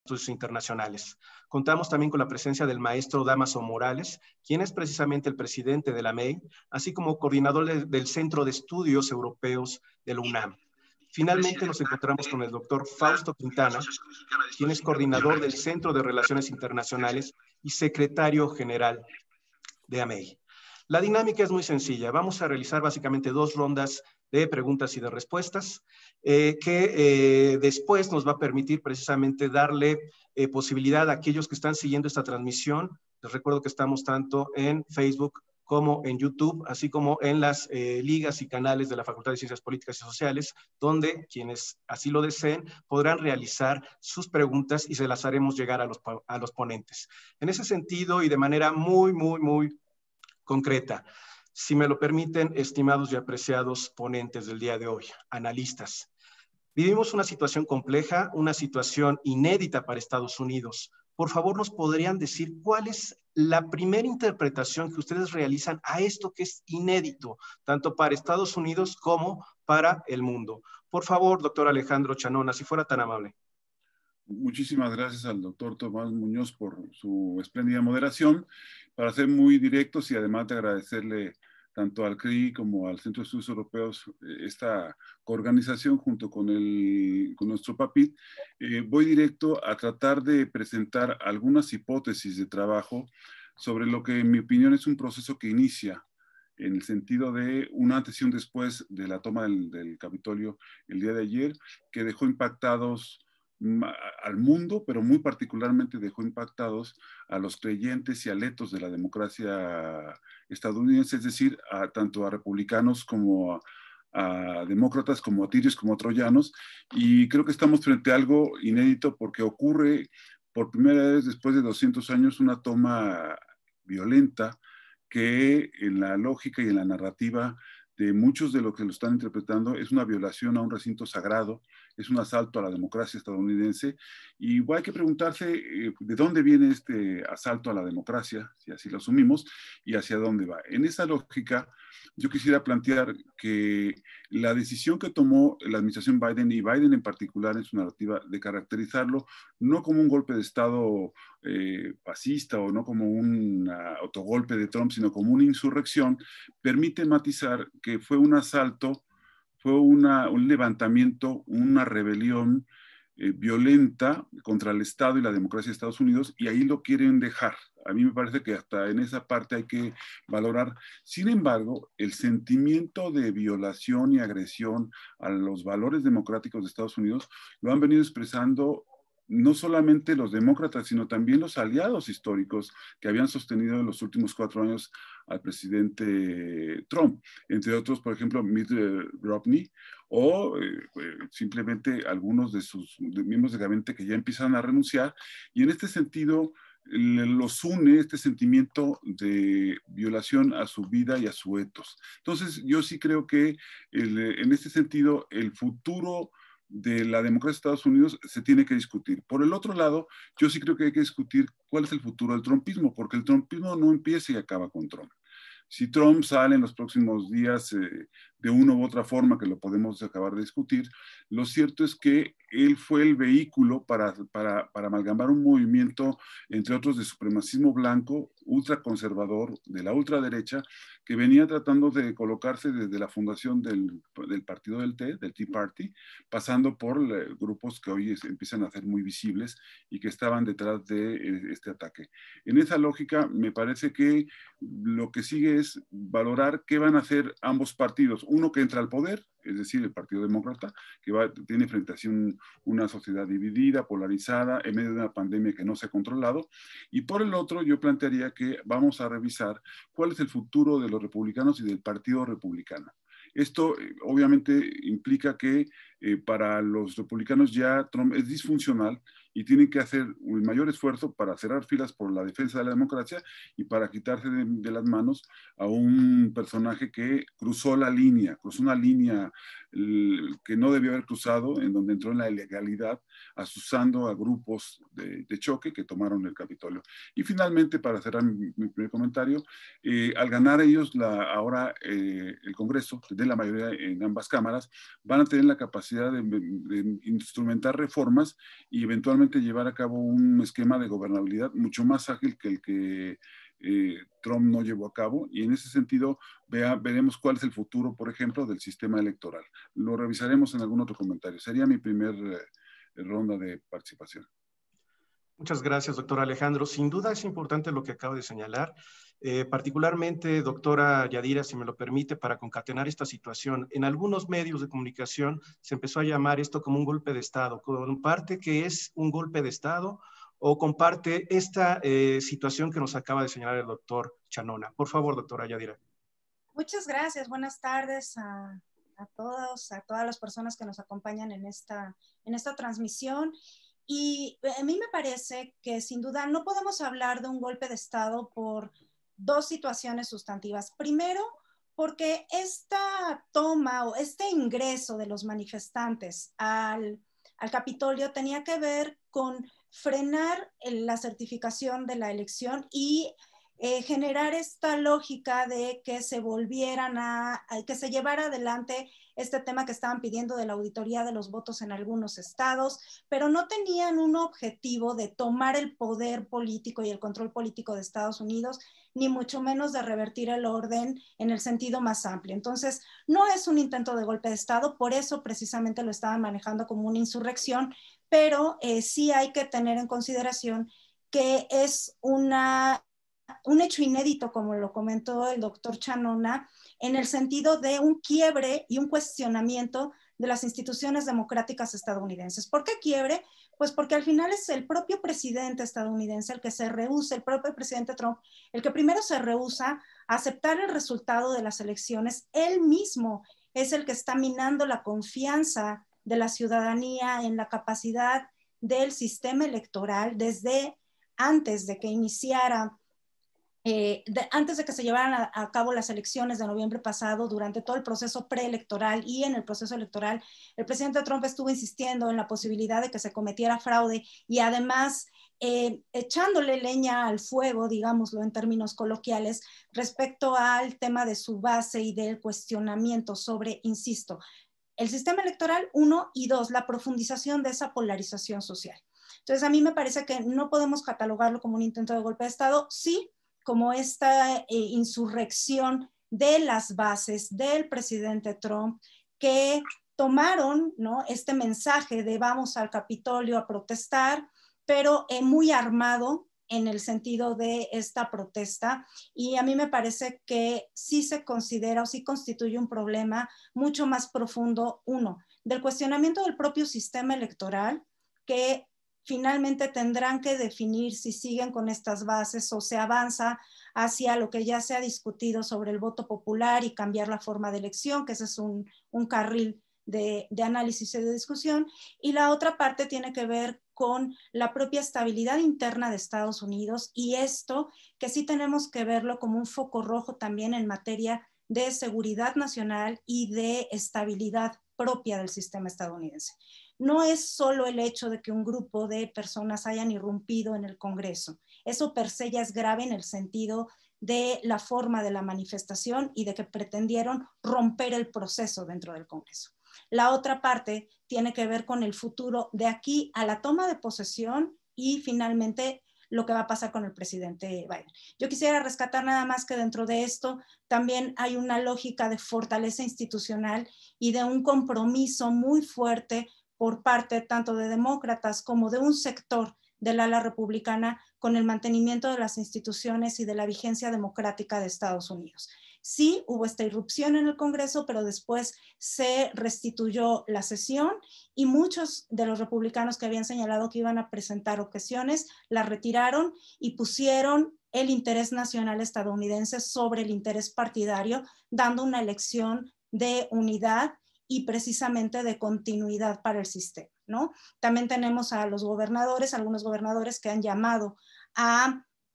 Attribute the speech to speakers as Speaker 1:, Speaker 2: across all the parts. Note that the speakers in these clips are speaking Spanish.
Speaker 1: Estudios Internacionales. Contamos también con la presencia del maestro Dámaso Morales, quien es precisamente el presidente de la MEI, así como coordinador del Centro de Estudios Europeos de la UNAM. Finalmente nos encontramos con el doctor Fausto Quintana, quien es coordinador del Centro de Relaciones Internacionales y secretario general de AMEI. La dinámica es muy sencilla. Vamos a realizar básicamente 2 rondas de preguntas y de respuestas que después nos va a permitir precisamente darle posibilidad a aquellos que están siguiendo esta transmisión. Les recuerdo que estamos tanto en Facebook como en YouTube, así como en las ligas y canales de la Facultad de Ciencias Políticas y Sociales, donde quienes así lo deseen podrán realizar sus preguntas y se las haremos llegar a los ponentes. En ese sentido y de manera muy concreta, si me lo permiten, estimados y apreciados ponentes del día de hoy, analistas, vivimos una situación compleja, una situación inédita para Estados Unidos. Por favor, ¿nos podrían decir cuál es la primera interpretación que ustedes realizan a esto que es inédito, tanto para Estados Unidos como para el mundo? Por favor, doctor Alejandro Chanona, si fuera tan amable.
Speaker 2: Muchísimas gracias al doctor Tomás Muñoz por su espléndida moderación. Para ser muy directos y además de agradecerle tanto al CRI como al Centro de Estudios Europeos esta coorganización junto con nuestro PAPIT, voy directo a tratar de presentar algunas hipótesis de trabajo sobre lo que en mi opinión es un proceso que inicia en el sentido de un antes y un después de la toma del Capitolio el día de ayer, que dejó impactados al mundo, pero muy particularmente dejó impactados a los creyentes y aletos de la democracia estadounidense, es decir, tanto a republicanos como a demócratas, como a tirios, como a troyanos, y creo que estamos frente a algo inédito porque ocurre por primera vez después de 200 años una toma violenta que en la lógica y en la narrativa de muchos de los que lo están interpretando es una violación a un recinto sagrado, es un asalto a la democracia estadounidense, y hay que preguntarse de dónde viene este asalto a la democracia, si así lo asumimos, y hacia dónde va. En esa lógica, yo quisiera plantear que la decisión que tomó la administración Biden, y Biden en particular en su narrativa, de caracterizarlo no como un golpe de Estado fascista o no como un autogolpe de Trump, sino como una insurrección, permite matizar que fue un asalto, fue un levantamiento, una rebelión violenta contra el Estado y la democracia de Estados Unidos, y ahí lo quieren dejar. A mí me parece que hasta en esa parte hay que valorar. Sin embargo, el sentimiento de violación y agresión a los valores democráticos de Estados Unidos lo han venido expresando no solamente los demócratas, sino también los aliados históricos que habían sostenido en los últimos 4 años al presidente Trump, entre otros, por ejemplo, Mitt Romney, o simplemente algunos de sus miembros de gabinete que ya empiezan a renunciar, y en este sentido los une este sentimiento de violación a su vida y a su etos. Entonces, yo sí creo que en este sentido el futuro de la democracia de Estados Unidos se tiene que discutir. Por el otro lado, yo sí creo que hay que discutir cuál es el futuro del trumpismo, porque el trumpismo no empieza y acaba con Trump. Si Trump sale en los próximos días de una u otra forma, que lo podemos acabar de discutir, lo cierto es que él fue el vehículo para amalgamar un movimiento, entre otros, de supremacismo blanco, ultraconservador, de la ultraderecha, que venía tratando de colocarse desde la fundación del partido del Tea Party, pasando por grupos que hoy empiezan a ser muy visibles y que estaban detrás de este ataque. En esa lógica, me parece que lo que sigue es valorar qué van a hacer ambos partidos. Uno que entra al poder, es decir, el Partido Demócrata, que tiene frente a sí una sociedad dividida, polarizada, en medio de una pandemia que no se ha controlado. Y por el otro, yo plantearía que vamos a revisar cuál es el futuro de los republicanos y del Partido Republicano. Esto obviamente implica que para los republicanos ya Trump es disfuncional y tienen que hacer un mayor esfuerzo para cerrar filas por la defensa de la democracia y para quitarse de las manos a un personaje que cruzó una línea que no debió haber cruzado, en donde entró en la ilegalidad, asusando a grupos de choque que tomaron el Capitolio. Y finalmente, para cerrar mi primer comentario, al ganar ellos ahora el Congreso, de la mayoría en ambas cámaras, van a tener la capacidad de instrumentar reformas y eventualmente llevar a cabo un esquema de gobernabilidad mucho más ágil que el que Trump no llevó a cabo, y en ese sentido veremos cuál es el futuro, por ejemplo, del sistema electoral. Lo revisaremos en algún otro comentario. Sería mi primer ronda de participación.
Speaker 1: Muchas gracias, doctor Alejandro. Sin duda es importante lo que acaba de señalar, particularmente, doctora Yadira, si me lo permite, para concatenar esta situación. En algunos medios de comunicación se empezó a llamar esto como un golpe de Estado. ¿Comparte que es un golpe de Estado o comparte esta situación que nos acaba de señalar el doctor Chanona? Por favor, doctora Yadira.
Speaker 3: Muchas gracias. Buenas tardes a todos, a todas las personas que nos acompañan en esta transmisión. Y a mí me parece que sin duda no podemos hablar de un golpe de Estado por dos situaciones sustantivas. Primero, porque esta toma o este ingreso de los manifestantes al Capitolio tenía que ver con frenar la certificación de la elección y generar esta lógica de que se volvieran que se llevara adelante este tema que estaban pidiendo de la auditoría de los votos en algunos estados, pero no tenían un objetivo de tomar el poder político y el control político de Estados Unidos, ni mucho menos de revertir el orden en el sentido más amplio. Entonces, no es un intento de golpe de Estado, por eso precisamente lo estaban manejando como una insurrección, pero sí hay que tener en consideración que es un hecho inédito, como lo comentó el doctor Chanona, en el sentido de un quiebre y un cuestionamiento de las instituciones democráticas estadounidenses. ¿Por qué quiebre? Pues porque al final es el propio presidente estadounidense el que se rehúsa, el propio presidente Trump, el que primero se rehúsa a aceptar el resultado de las elecciones. Él mismo es el que está minando la confianza de la ciudadanía en la capacidad del sistema electoral desde antes de que iniciara antes de que se llevaran a cabo las elecciones de noviembre pasado, durante todo el proceso preelectoral y en el proceso electoral, el presidente Trump estuvo insistiendo en la posibilidad de que se cometiera fraude y además echándole leña al fuego, digámoslo en términos coloquiales, respecto al tema de su base y del cuestionamiento sobre, insisto, el sistema electoral, 1, y 2, la profundización de esa polarización social. Entonces, a mí me parece que no podemos catalogarlo como un intento de golpe de Estado, sí, como esta insurrección de las bases del presidente Trump que tomaron, ¿no?, este mensaje de vamos al Capitolio a protestar, pero muy armado en el sentido de esta protesta, y a mí me parece que sí se considera o sí constituye un problema mucho más profundo, uno, del cuestionamiento del propio sistema electoral, que finalmente tendrán que definir si siguen con estas bases o se avanza hacia lo que ya se ha discutido sobre el voto popular y cambiar la forma de elección, que ese es un carril de análisis y de discusión. Y la otra parte tiene que ver con la propia estabilidad interna de Estados Unidos, y esto que sí tenemos que verlo como un foco rojo también en materia de seguridad nacional y de estabilidad propia del sistema estadounidense. No es solo el hecho de que un grupo de personas hayan irrumpido en el Congreso. Eso per se ya es grave en el sentido de la forma de la manifestación y de que pretendieron romper el proceso dentro del Congreso. La otra parte tiene que ver con el futuro de aquí a la toma de posesión y finalmente lo que va a pasar con el presidente Biden. Yo quisiera rescatar nada más que dentro de esto también hay una lógica de fortaleza institucional y de un compromiso muy fuerte por parte tanto de demócratas como de un sector del ala republicana con el mantenimiento de las instituciones y de la vigencia democrática de Estados Unidos. Sí, hubo esta irrupción en el Congreso, pero después se restituyó la sesión y muchos de los republicanos que habían señalado que iban a presentar objeciones la retiraron y pusieron el interés nacional estadounidense sobre el interés partidario, dando una elección de unidad y precisamente de continuidad para el sistema, ¿no? También tenemos a los gobernadores, algunos gobernadores que han llamado a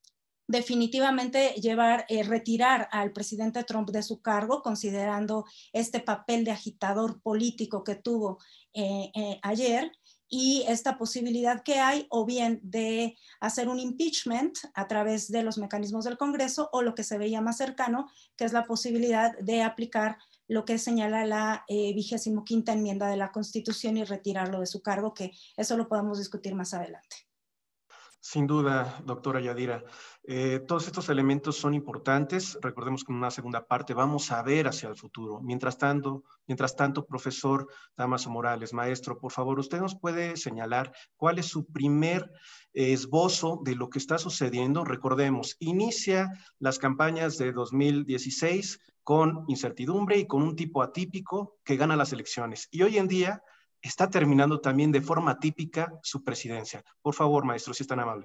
Speaker 3: definitivamente retirar al presidente Trump de su cargo, considerando este papel de agitador político que tuvo ayer, y esta posibilidad que hay o bien de hacer un impeachment a través de los mecanismos del Congreso, o lo que se veía más cercano, que es la posibilidad de aplicar lo que señala la 25ª enmienda de la Constitución y retirarlo de su cargo, que eso lo podemos discutir más adelante.
Speaker 1: Sin duda, doctora Yadira. Todos estos elementos son importantes. Recordemos que en una segunda parte vamos a ver hacia el futuro. Mientras tanto, profesor Dámaso Morales, maestro, por favor, ¿usted nos puede señalar cuál es su primer esbozo de lo que está sucediendo? Recordemos, inicia las campañas de 2016 con incertidumbre y con un tipo atípico que gana las elecciones. Y hoy en día está terminando también de forma típica su presidencia. Por favor, maestro, si es tan amable.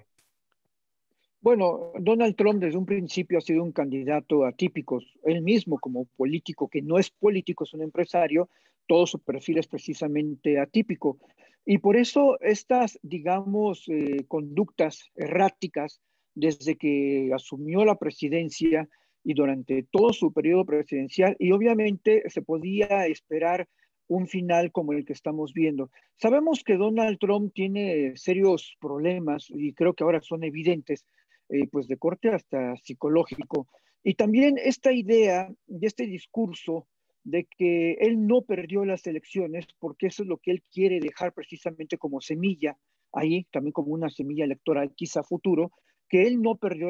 Speaker 4: Bueno, Donald Trump desde un principio ha sido un candidato atípico. Él mismo, como político, que no es político, es un empresario, todo su perfil es precisamente atípico. Y por eso estas, digamos, conductas erráticas desde que asumió la presidencia y durante todo su periodo presidencial, y obviamente se podía esperar un final como el que estamos viendo. Sabemos que Donald Trump tiene serios problemas y creo que ahora son evidentes, pues de corte hasta psicológico. Y también esta idea y este discurso de que él no perdió las elecciones porque eso es lo que él quiere dejar precisamente como semilla, ahí también como una semilla electoral quizá futuro, que él no perdió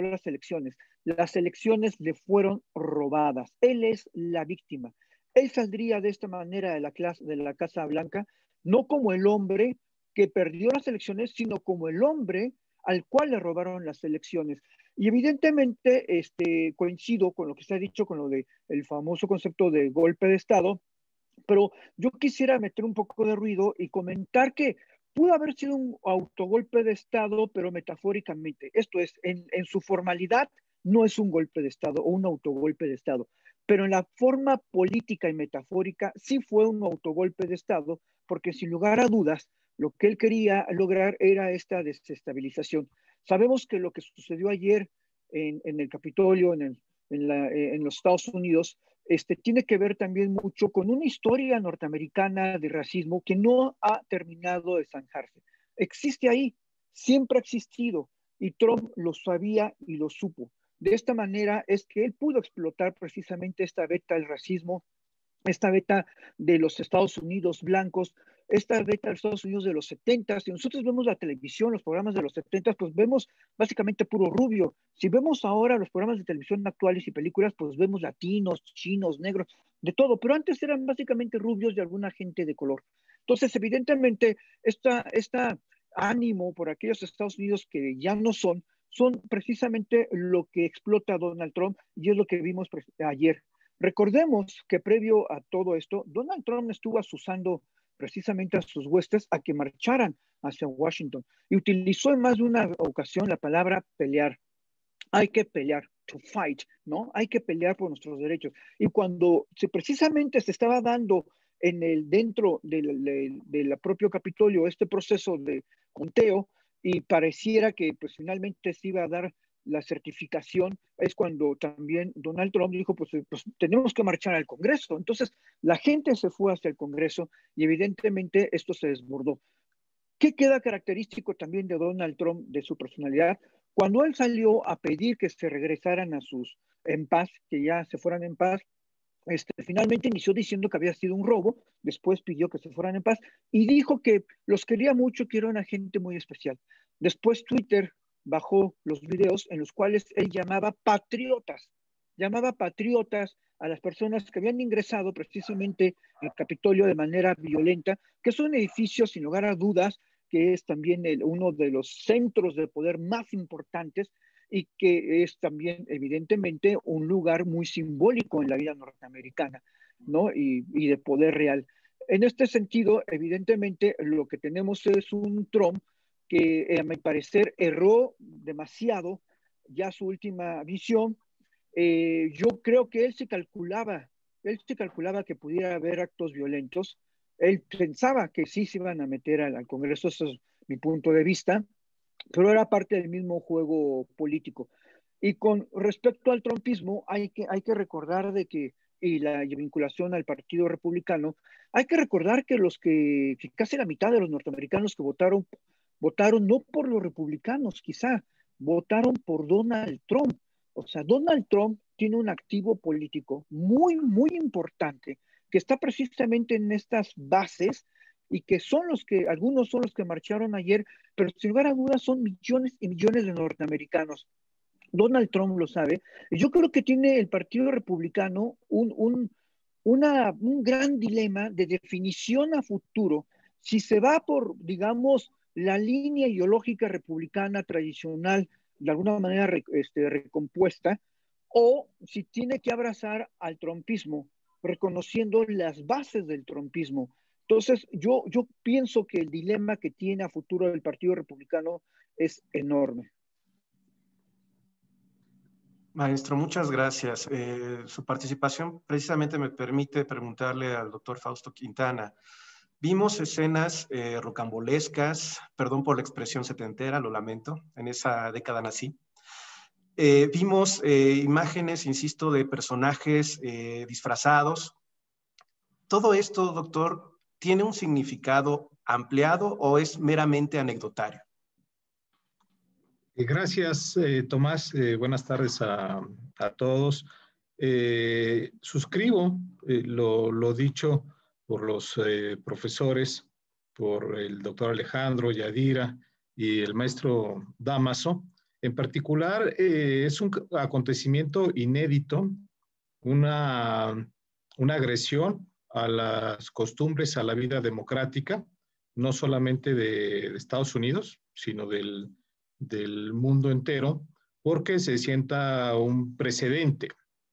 Speaker 4: las elecciones le fueron robadas, él es la víctima. Él saldría de esta manera de la Casa Blanca, no como el hombre que perdió las elecciones, sino como el hombre al cual le robaron las elecciones. Y evidentemente coincido con lo que se ha dicho, con lo del famoso concepto de golpe de Estado, pero yo quisiera meter un poco de ruido y comentar que pudo haber sido un autogolpe de Estado, pero metafóricamente. Esto es, en su formalidad, no es un golpe de Estado o un autogolpe de Estado, pero en la forma política y metafórica sí fue un autogolpe de Estado, porque sin lugar a dudas, lo que él quería lograr era esta desestabilización. Sabemos que lo que sucedió ayer en el Capitolio, en los Estados Unidos, tiene que ver también mucho con una historia norteamericana de racismo que no ha terminado de zanjarse. Existe ahí, siempre ha existido, y Trump lo sabía y lo supo. De esta manera es que él pudo explotar precisamente esta beta del racismo, esta beta de los Estados Unidos blancos, esta beta de los Estados Unidos de los 70. Si nosotros vemos la televisión, los programas de los 70, pues vemos básicamente puro rubio. Si vemos ahora los programas de televisión actuales y películas, pues vemos latinos, chinos, negros, de todo. Pero antes eran básicamente rubios y alguna gente de color. Entonces, evidentemente, esta ánimo por aquellos Estados Unidos que ya no son precisamente lo que explota Donald Trump y es lo que vimos ayer. Recordemos que previo a todo esto, Donald Trump estuvo asusando precisamente a sus huestes a que marcharan hacia Washington y utilizó en más de una ocasión la palabra pelear. Hay que pelear, to fight, ¿no? Hay que pelear por nuestros derechos. Y cuando precisamente se estaba dando dentro del propio Capitolio este proceso de conteo y pareciera que pues finalmente se iba a dar la certificación, es cuando también Donald Trump dijo, pues tenemos que marchar al Congreso. Entonces, la gente se fue hacia el Congreso y evidentemente esto se desbordó. ¿Qué queda característico también de Donald Trump, de su personalidad? Cuando él salió a pedir que se regresaran en paz, que ya se fueran en paz, finalmente inició diciendo que había sido un robo, después pidió que se fueran en paz y dijo que los quería mucho, que era una gente muy especial. Después Twitter bajó los videos en los cuales él llamaba patriotas a las personas que habían ingresado precisamente al Capitolio de manera violenta, que es un edificio sin lugar a dudas, que es también uno de los centros de poder más importantes y que es también evidentemente un lugar muy simbólico en la vida norteamericana, ¿no? Y de poder real. En este sentido, evidentemente, lo que tenemos es un Trump que, a mi parecer, erró demasiado ya su última visión. Yo creo que él se calculaba que pudiera haber actos violentos. Él pensaba que sí se iban a meter al Congreso, eso es mi punto de vista, pero era parte del mismo juego político. Y con respecto al trumpismo, hay que recordar de que, y la vinculación al Partido Republicano, hay que recordar que casi la mitad de los norteamericanos que votaron no por los republicanos, quizá, votaron por Donald Trump. O sea, Donald Trump tiene un activo político muy, muy importante que está precisamente en estas bases y que algunos son los que marcharon ayer, pero sin lugar a dudas son millones y millones de norteamericanos. Donald Trump lo sabe. Yo creo que tiene el Partido Republicano un gran dilema de definición a futuro. Si se va por, digamos, la línea ideológica republicana tradicional, de alguna manera recompuesta, o si tiene que abrazar al trumpismo, reconociendo las bases del trumpismo. Entonces, yo pienso que el dilema que tiene a futuro el Partido Republicano es enorme.
Speaker 1: Maestro, muchas gracias. Su participación precisamente me permite preguntarle al doctor Fausto Quintana. Vimos escenas rocambolescas, perdón por la expresión setentera, lo lamento, en esa década nací. Vimos imágenes, insisto, de personajes disfrazados. ¿Todo esto, doctor, tiene un significado ampliado o es meramente anecdotario?
Speaker 5: Gracias, Tomás. Buenas tardes a todos. Suscribo lo dicho por los profesores, por el doctor Alejandro, Yadira y el maestro Dámaso. En particular, es un acontecimiento inédito, una agresión a las costumbres, a la vida democrática, no solamente de Estados Unidos, sino del mundo entero, porque se sienta un precedente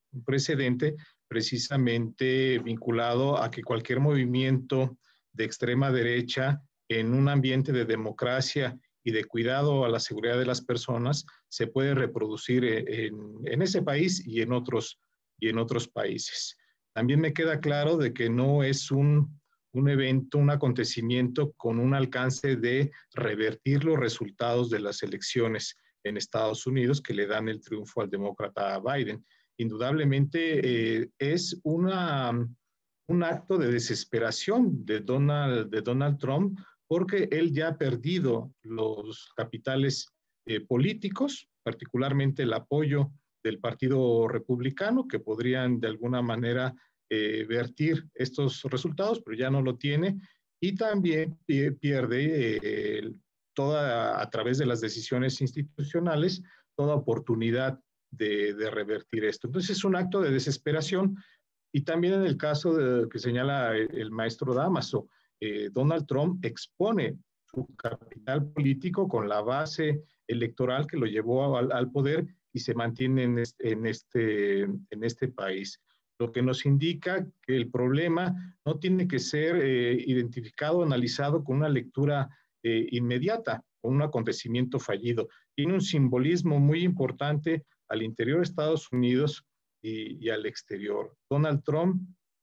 Speaker 5: precisamente vinculado a que cualquier movimiento de extrema derecha en un ambiente de democracia y de cuidado a la seguridad de las personas se puede reproducir en ese país y en otros países. También me queda claro de que no es un evento, un acontecimiento con un alcance de revertir los resultados de las elecciones en Estados Unidos que le dan el triunfo al demócrata Biden. Indudablemente es un acto de desesperación de Donald Trump porque él ya ha perdido los capitales políticos, particularmente el apoyo del Partido Republicano, que podrían de alguna manera vertir estos resultados, pero ya no lo tiene, y también pierde a través de las decisiones institucionales, toda oportunidad de revertir esto. Entonces es un acto de desesperación, y también en el caso que señala el maestro Dámaso, Donald Trump expone su capital político con la base electoral que lo llevó al poder y se mantiene en este país. Lo que nos indica que el problema no tiene que ser identificado, analizado con una lectura inmediata, con un acontecimiento fallido. Tiene un simbolismo muy importante al interior de Estados Unidos y al exterior. Donald Trump,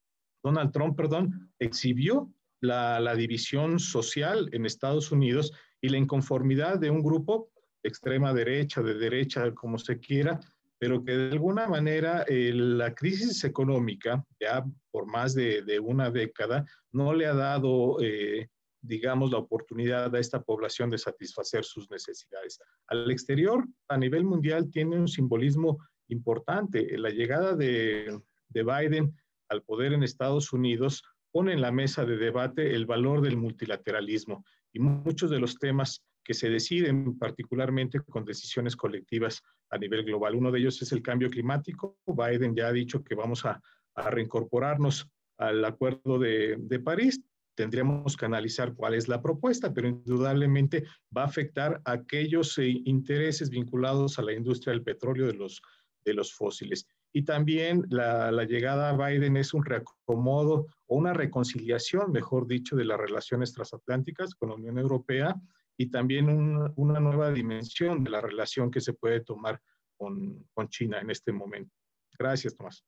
Speaker 5: exhibió la división social en Estados Unidos y la inconformidad de un grupo de extrema derecha, de derecha, como se quiera, pero que de alguna manera la crisis económica, ya por más de una década, no le ha dado, digamos, la oportunidad a esta población de satisfacer sus necesidades. Al exterior, a nivel mundial, tiene un simbolismo importante. La llegada de Biden al poder en Estados Unidos pone en la mesa de debate el valor del multilateralismo y muchos de los temas que se deciden particularmente con decisiones colectivas a nivel global. Uno de ellos es el cambio climático. Biden ya ha dicho que vamos a reincorporarnos al Acuerdo de París. Tendríamos que analizar cuál es la propuesta, pero indudablemente va a afectar a aquellos intereses vinculados a la industria del petróleo, de los fósiles. Y también la llegada a Biden es un reacomodo o una reconciliación, mejor dicho, de las relaciones transatlánticas con la Unión Europea y también una nueva dimensión de la relación que se puede tomar con China en este momento. Gracias, Tomás.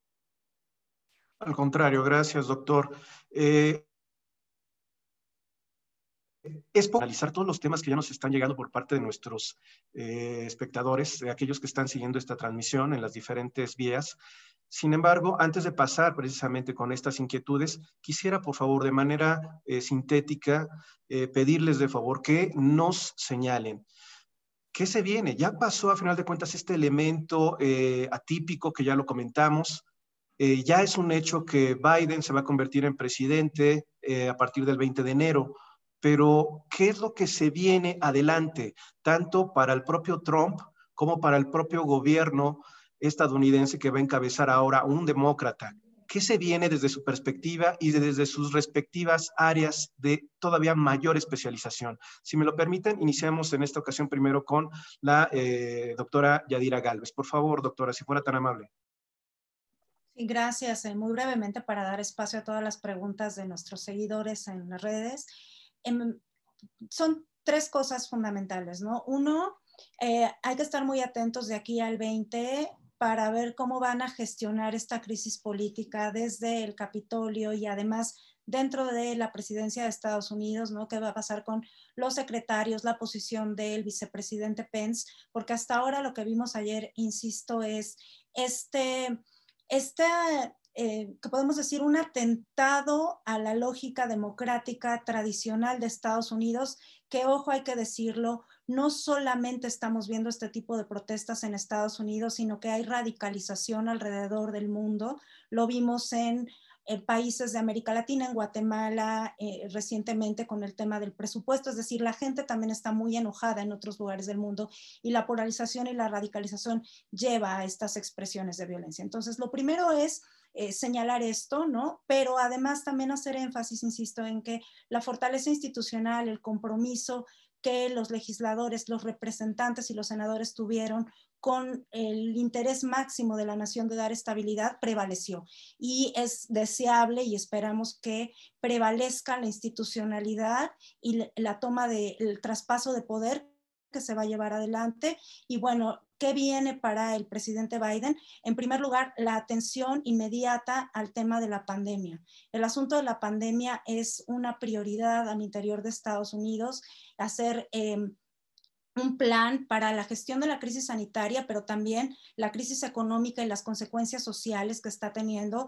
Speaker 1: Al contrario, gracias, doctor. es por analizar todos los temas que ya nos están llegando por parte de nuestros espectadores, de aquellos que están siguiendo esta transmisión en las diferentes vías. Sin embargo, antes de pasar precisamente con estas inquietudes, quisiera, por favor, de manera sintética, pedirles de favor que nos señalen qué se viene. Ya pasó, a final de cuentas, este elemento atípico que ya lo comentamos. Ya es un hecho que Biden se va a convertir en presidente a partir del 20 de enero. Pero, ¿qué es lo que se viene adelante, tanto para el propio Trump como para el propio gobierno estadounidense que va a encabezar ahora un demócrata? ¿Qué se viene desde su perspectiva y desde sus respectivas áreas de todavía mayor especialización? Si me lo permiten, iniciamos en esta ocasión primero con la doctora Yadira Gálvez. Por favor, doctora, si fuera tan amable.
Speaker 3: Sí, gracias. Muy brevemente para dar espacio a todas las preguntas de nuestros seguidores en las redes. Son tres cosas fundamentales, ¿no? Uno, hay que estar muy atentos de aquí al 20 para ver cómo van a gestionar esta crisis política desde el Capitolio y además dentro de la presidencia de Estados Unidos, ¿no? ¿Qué va a pasar con los secretarios, la posición del vicepresidente Pence? Porque hasta ahora lo que vimos ayer, insisto, es que podemos decir un atentado a la lógica democrática tradicional de Estados Unidos, que, ojo, hay que decirlo, no solamente estamos viendo este tipo de protestas en Estados Unidos, sino que hay radicalización alrededor del mundo. Lo vimos en países de América Latina, en Guatemala, recientemente con el tema del presupuesto, es decir, la gente también está muy enojada en otros lugares del mundo y la polarización y la radicalización lleva a estas expresiones de violencia. Entonces, lo primero es señalar esto, ¿no? Pero además también hacer énfasis, insisto, en que la fortaleza institucional, el compromiso que los legisladores, los representantes y los senadores tuvieron con el interés máximo de la nación de dar estabilidad, prevaleció. Y es deseable y esperamos que prevalezca la institucionalidad y la toma del traspaso de poder que se va a llevar adelante. Y bueno, ¿qué viene para el presidente Biden? En primer lugar, la atención inmediata al tema de la pandemia. El asunto de la pandemia es una prioridad al interior de Estados Unidos, hacer un plan para la gestión de la crisis sanitaria, pero también la crisis económica y las consecuencias sociales que está teniendo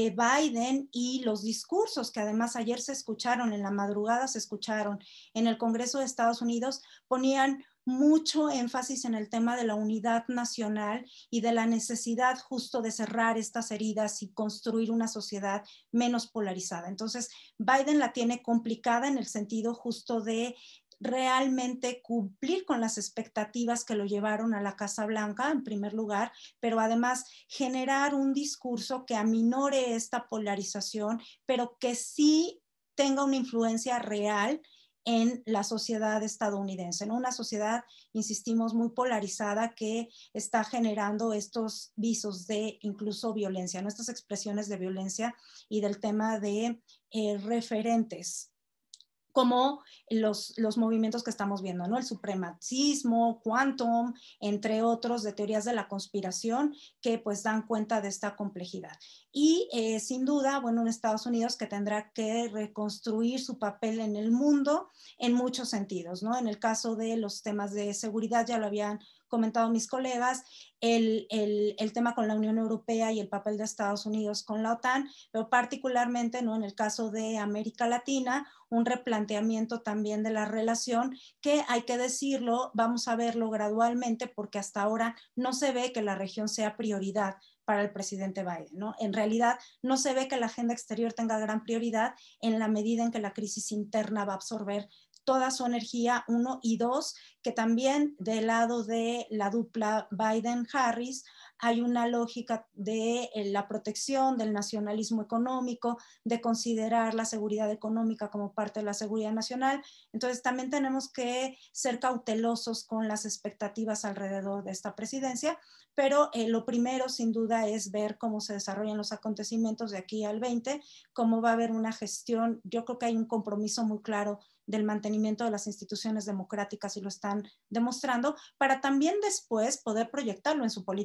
Speaker 3: Biden, y los discursos que además ayer se escucharon, en la madrugada se escucharon en el Congreso de Estados Unidos, ponían mucho énfasis en el tema de la unidad nacional y de la necesidad justo de cerrar estas heridas y construir una sociedad menos polarizada. Entonces, Biden la tiene complicada en el sentido justo de realmente cumplir con las expectativas que lo llevaron a la Casa Blanca, en primer lugar, pero además generar un discurso que aminore esta polarización, pero que sí tenga una influencia real en la sociedad estadounidense, ¿no? Una sociedad, insistimos, muy polarizada que está generando estos visos de incluso violencia, ¿no? Estas expresiones de violencia y del tema de referentes como los movimientos que estamos viendo, ¿no? El supremacismo, quantum, entre otros, de teorías de la conspiración que pues dan cuenta de esta complejidad. Y sin duda, bueno, en Estados Unidos que tendrá que reconstruir su papel en el mundo en muchos sentidos, ¿no? En el caso de los temas de seguridad, ya lo habían comentado mis colegas, el tema con la Unión Europea y el papel de Estados Unidos con la OTAN, pero particularmente, ¿no?, en el caso de América Latina, un replanteamiento también de la relación que, hay que decirlo, vamos a verlo gradualmente porque hasta ahora no se ve que la región sea prioridad para el presidente Biden, ¿no? En realidad no se ve que la agenda exterior tenga gran prioridad en la medida en que la crisis interna va a absorber toda su energía, uno, y dos, que también del lado de la dupla Biden-Harris hay una lógica de la protección del nacionalismo económico, de considerar la seguridad económica como parte de la seguridad nacional. Entonces también tenemos que ser cautelosos con las expectativas alrededor de esta presidencia, pero lo primero sin duda es ver cómo se desarrollan los acontecimientos de aquí al 20, cómo va a haber una gestión. Yo creo que hay un compromiso muy claro del mantenimiento de las instituciones democráticas y lo están demostrando, para también después poder proyectarlo en su política exterior.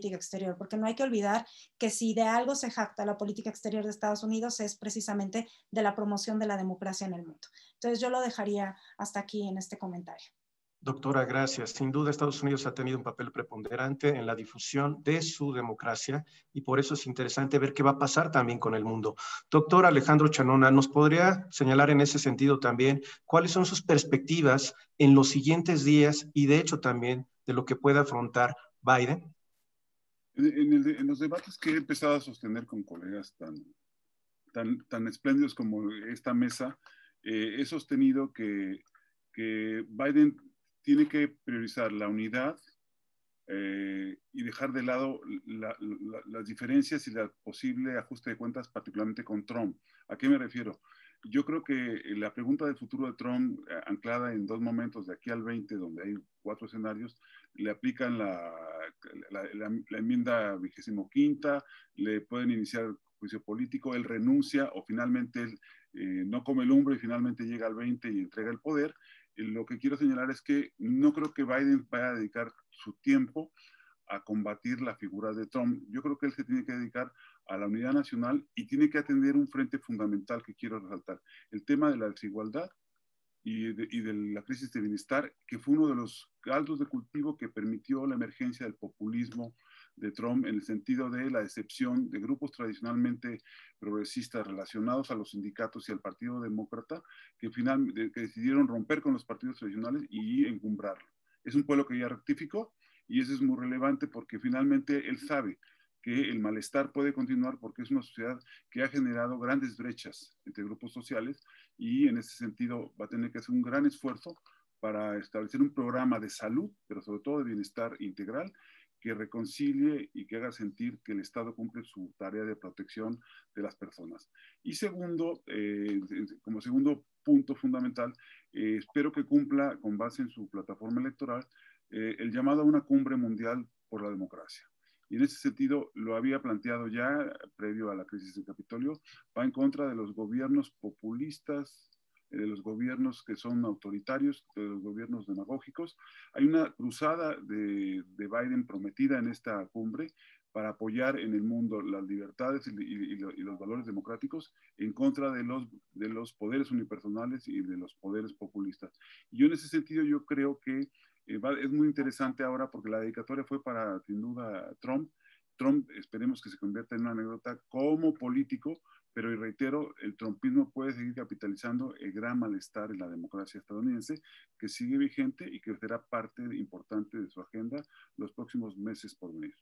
Speaker 3: exterior, porque no hay que olvidar que si de algo se jacta la política exterior de Estados Unidos es precisamente de la promoción de la democracia en el mundo. Entonces yo lo dejaría hasta aquí en este comentario.
Speaker 1: Doctora, gracias. Sin duda, Estados Unidos ha tenido un papel preponderante en la difusión de su democracia y por eso es interesante ver qué va a pasar también con el mundo. Doctor Alejandro Chanona, ¿nos podría señalar en ese sentido también cuáles son sus perspectivas en los siguientes días y de hecho también de lo que pueda afrontar Biden?
Speaker 2: En los debates que he empezado a sostener con colegas tan espléndidos como esta mesa, he sostenido que Biden tiene que priorizar la unidad y dejar de lado las diferencias y el posible ajuste de cuentas, particularmente con Trump. ¿A qué me refiero? Yo creo que la pregunta del futuro de Trump, anclada en 2 momentos, de aquí al 20, donde hay 4 escenarios, le aplican la enmienda 25ª, le pueden iniciar juicio político, él renuncia o finalmente él no come lumbre y finalmente llega al 20 y entrega el poder. Lo que quiero señalar es que no creo que Biden vaya a dedicar su tiempo a combatir la figura de Trump. Yo creo que él se tiene que dedicar a la unidad nacional y tiene que atender un frente fundamental que quiero resaltar, el tema de la desigualdad y de la crisis de bienestar, que fue uno de los caldos de cultivo que permitió la emergencia del populismo de Trump, en el sentido de la decepción de grupos tradicionalmente progresistas relacionados a los sindicatos y al Partido Demócrata, que decidieron romper con los partidos tradicionales y encumbrarlo. Es un pueblo que ya rectificó, y eso es muy relevante porque finalmente él sabe que el malestar puede continuar porque es una sociedad que ha generado grandes brechas entre grupos sociales, y en ese sentido va a tener que hacer un gran esfuerzo para establecer un programa de salud, pero sobre todo de bienestar integral, que reconcilie y que haga sentir que el Estado cumple su tarea de protección de las personas. Y segundo, como segundo punto fundamental, espero que cumpla, con base en su plataforma electoral, el llamado a una cumbre mundial por la democracia. Y en ese sentido lo había planteado ya previo a la crisis del Capitolio, va en contra de los gobiernos populistas, de los gobiernos que son autoritarios, de los gobiernos demagógicos. Hay una cruzada de Biden prometida en esta cumbre para apoyar en el mundo las libertades y los valores democráticos en contra de los poderes unipersonales y de los poderes populistas. Y yo en ese sentido yo creo que es muy interesante ahora porque la dedicatoria fue para, sin duda, Trump. Trump esperemos que se convierta en una anécdota como político, pero y reitero, el trumpismo puede seguir capitalizando el gran malestar en la democracia estadounidense, que sigue vigente y que será parte importante de su agenda los próximos meses por venir.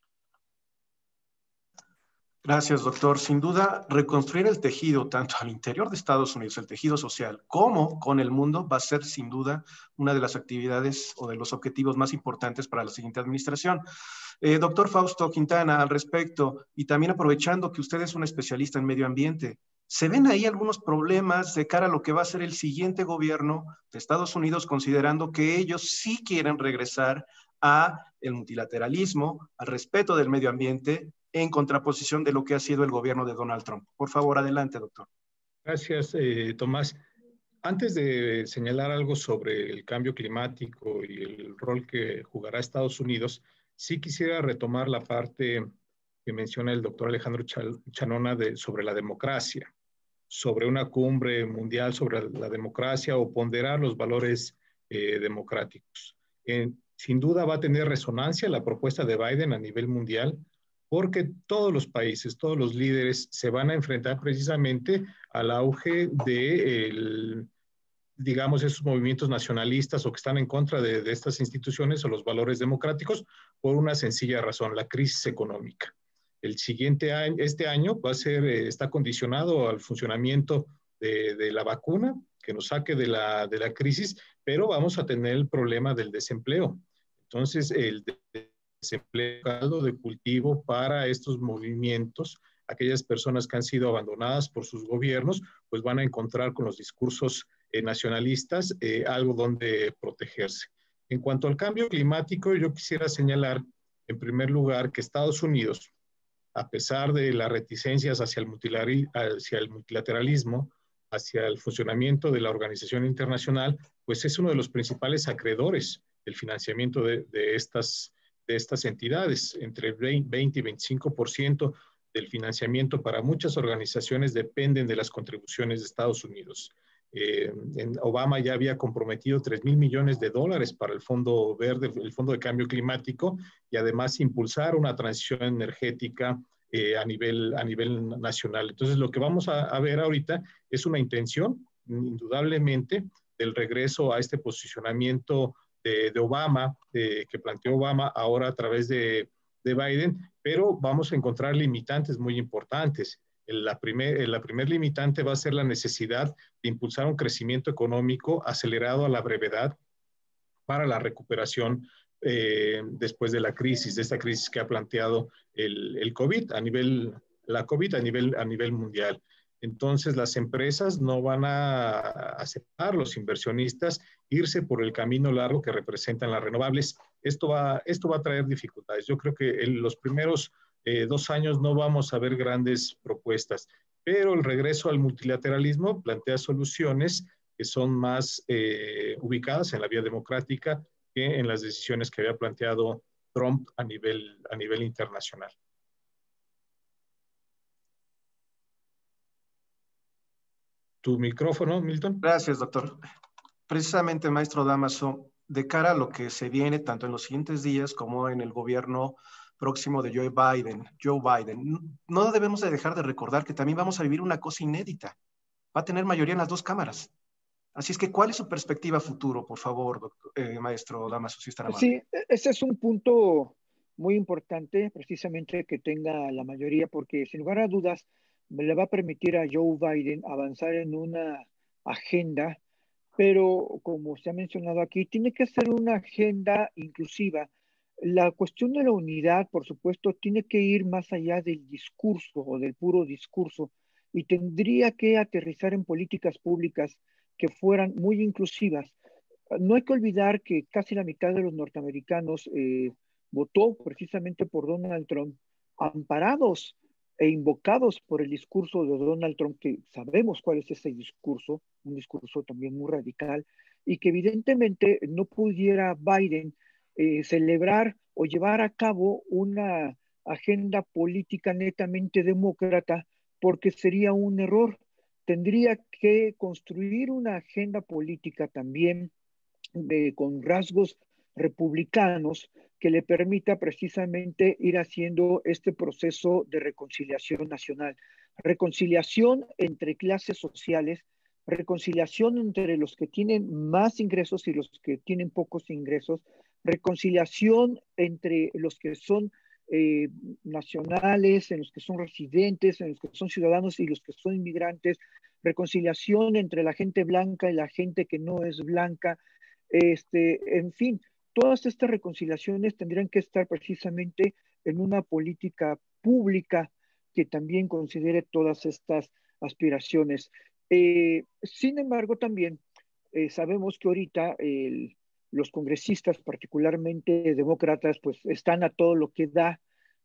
Speaker 1: Gracias, doctor. Sin duda, reconstruir el tejido, tanto al interior de Estados Unidos, el tejido social, como con el mundo, va a ser sin duda una de las actividades o de los objetivos más importantes para la siguiente administración. Doctor Fausto Quintana, al respecto, y también aprovechando que usted es un especialista en medio ambiente, ¿se ven ahí algunos problemas de cara a lo que va a ser el siguiente gobierno de Estados Unidos, considerando que ellos sí quieren regresar a el multilateralismo, al respeto del medio ambiente, en contraposición de lo que ha sido el gobierno de Donald Trump? Por favor, adelante, doctor.
Speaker 5: Gracias, Tomás. Antes de señalar algo sobre el cambio climático y el rol que jugará Estados Unidos, sí quisiera retomar la parte que menciona el doctor Alejandro Chanona sobre la democracia, sobre una cumbre mundial sobre la democracia o ponderar los valores democráticos. Sin duda va a tener resonancia la propuesta de Biden a nivel mundial, porque todos los países, todos los líderes se van a enfrentar precisamente al auge de, digamos, esos movimientos nacionalistas o que están en contra de estas instituciones o los valores democráticos, por una sencilla razón: la crisis económica. El siguiente año, este año, va a ser, está condicionado al funcionamiento de la vacuna, que nos saque de la crisis, pero vamos a tener el problema del desempleo. Entonces, el desempleo, caldo de cultivo para estos movimientos. Aquellas personas que han sido abandonadas por sus gobiernos, pues van a encontrar con los discursos nacionalistas algo donde protegerse. En cuanto al cambio climático, yo quisiera señalar, en primer lugar, que Estados Unidos, a pesar de las reticencias hacia el multilateralismo, hacia el funcionamiento de la organización internacional, pues es uno de los principales acreedores del financiamiento de de estas entidades. Entre 20 y 25% del financiamiento para muchas organizaciones dependen de las contribuciones de Estados Unidos. Obama ya había comprometido $3,000 millones para el Fondo Verde, el Fondo de Cambio Climático, y además impulsar una transición energética a nivel nacional. Entonces, lo que vamos a ver ahorita es una intención, indudablemente, del regreso a este posicionamiento de Obama, que planteó Obama ahora a través de Biden, pero vamos a encontrar limitantes muy importantes. La primer limitante va a ser la necesidad de impulsar un crecimiento económico acelerado a la brevedad para la recuperación después de la crisis, de esta crisis que ha planteado el COVID a nivel mundial. Entonces, las empresas no van a aceptar, los inversionistas, irse por el camino largo que representan las renovables. Esto va a traer dificultades. Yo creo que en los primeros 2 años no vamos a ver grandes propuestas, pero el regreso al multilateralismo plantea soluciones que son más ubicadas en la vía democrática que en las decisiones que había planteado Trump a nivel internacional. Tu micrófono, Milton.
Speaker 1: Gracias, doctor. Precisamente, maestro Damaso, de cara a lo que se viene tanto en los siguientes días como en el gobierno próximo de Joe Biden, no debemos de dejar de recordar que también vamos a vivir una cosa inédita. Va a tener mayoría en las 2 cámaras. Así es que, ¿cuál es su perspectiva futuro, por favor, maestro Damaso, si está amable?
Speaker 4: Sí, ese es un punto muy importante, precisamente que tenga la mayoría, porque sin lugar a dudas le va a permitir a Joe Biden avanzar en una agenda, pero como se ha mencionado aquí, tiene que ser una agenda inclusiva. La cuestión de la unidad, por supuesto, tiene que ir más allá del discurso o del puro discurso y tendría que aterrizar en políticas públicas que fueran muy inclusivas. No hay que olvidar que casi la mitad de los norteamericanos votó precisamente por Donald Trump, amparados e invocados por el discurso de Donald Trump, que sabemos cuál es ese discurso, un discurso también muy radical, y que evidentemente no pudiera Biden celebrar o llevar a cabo una agenda política netamente demócrata, porque sería un error. Tendría que construir una agenda política también con rasgos republicanos que le permita precisamente ir haciendo este proceso de reconciliación nacional. Reconciliación entre clases sociales, reconciliación entre los que tienen más ingresos y los que tienen pocos ingresos, reconciliación entre los que son nacionales, en los que son residentes, en los que son ciudadanos y los que son inmigrantes, reconciliación entre la gente blanca y la gente que no es blanca, en fin, todas estas reconciliaciones tendrían que estar precisamente en una política pública que también considere todas estas aspiraciones. Sin embargo, también sabemos que ahorita los congresistas, particularmente demócratas, pues están a todo lo que da,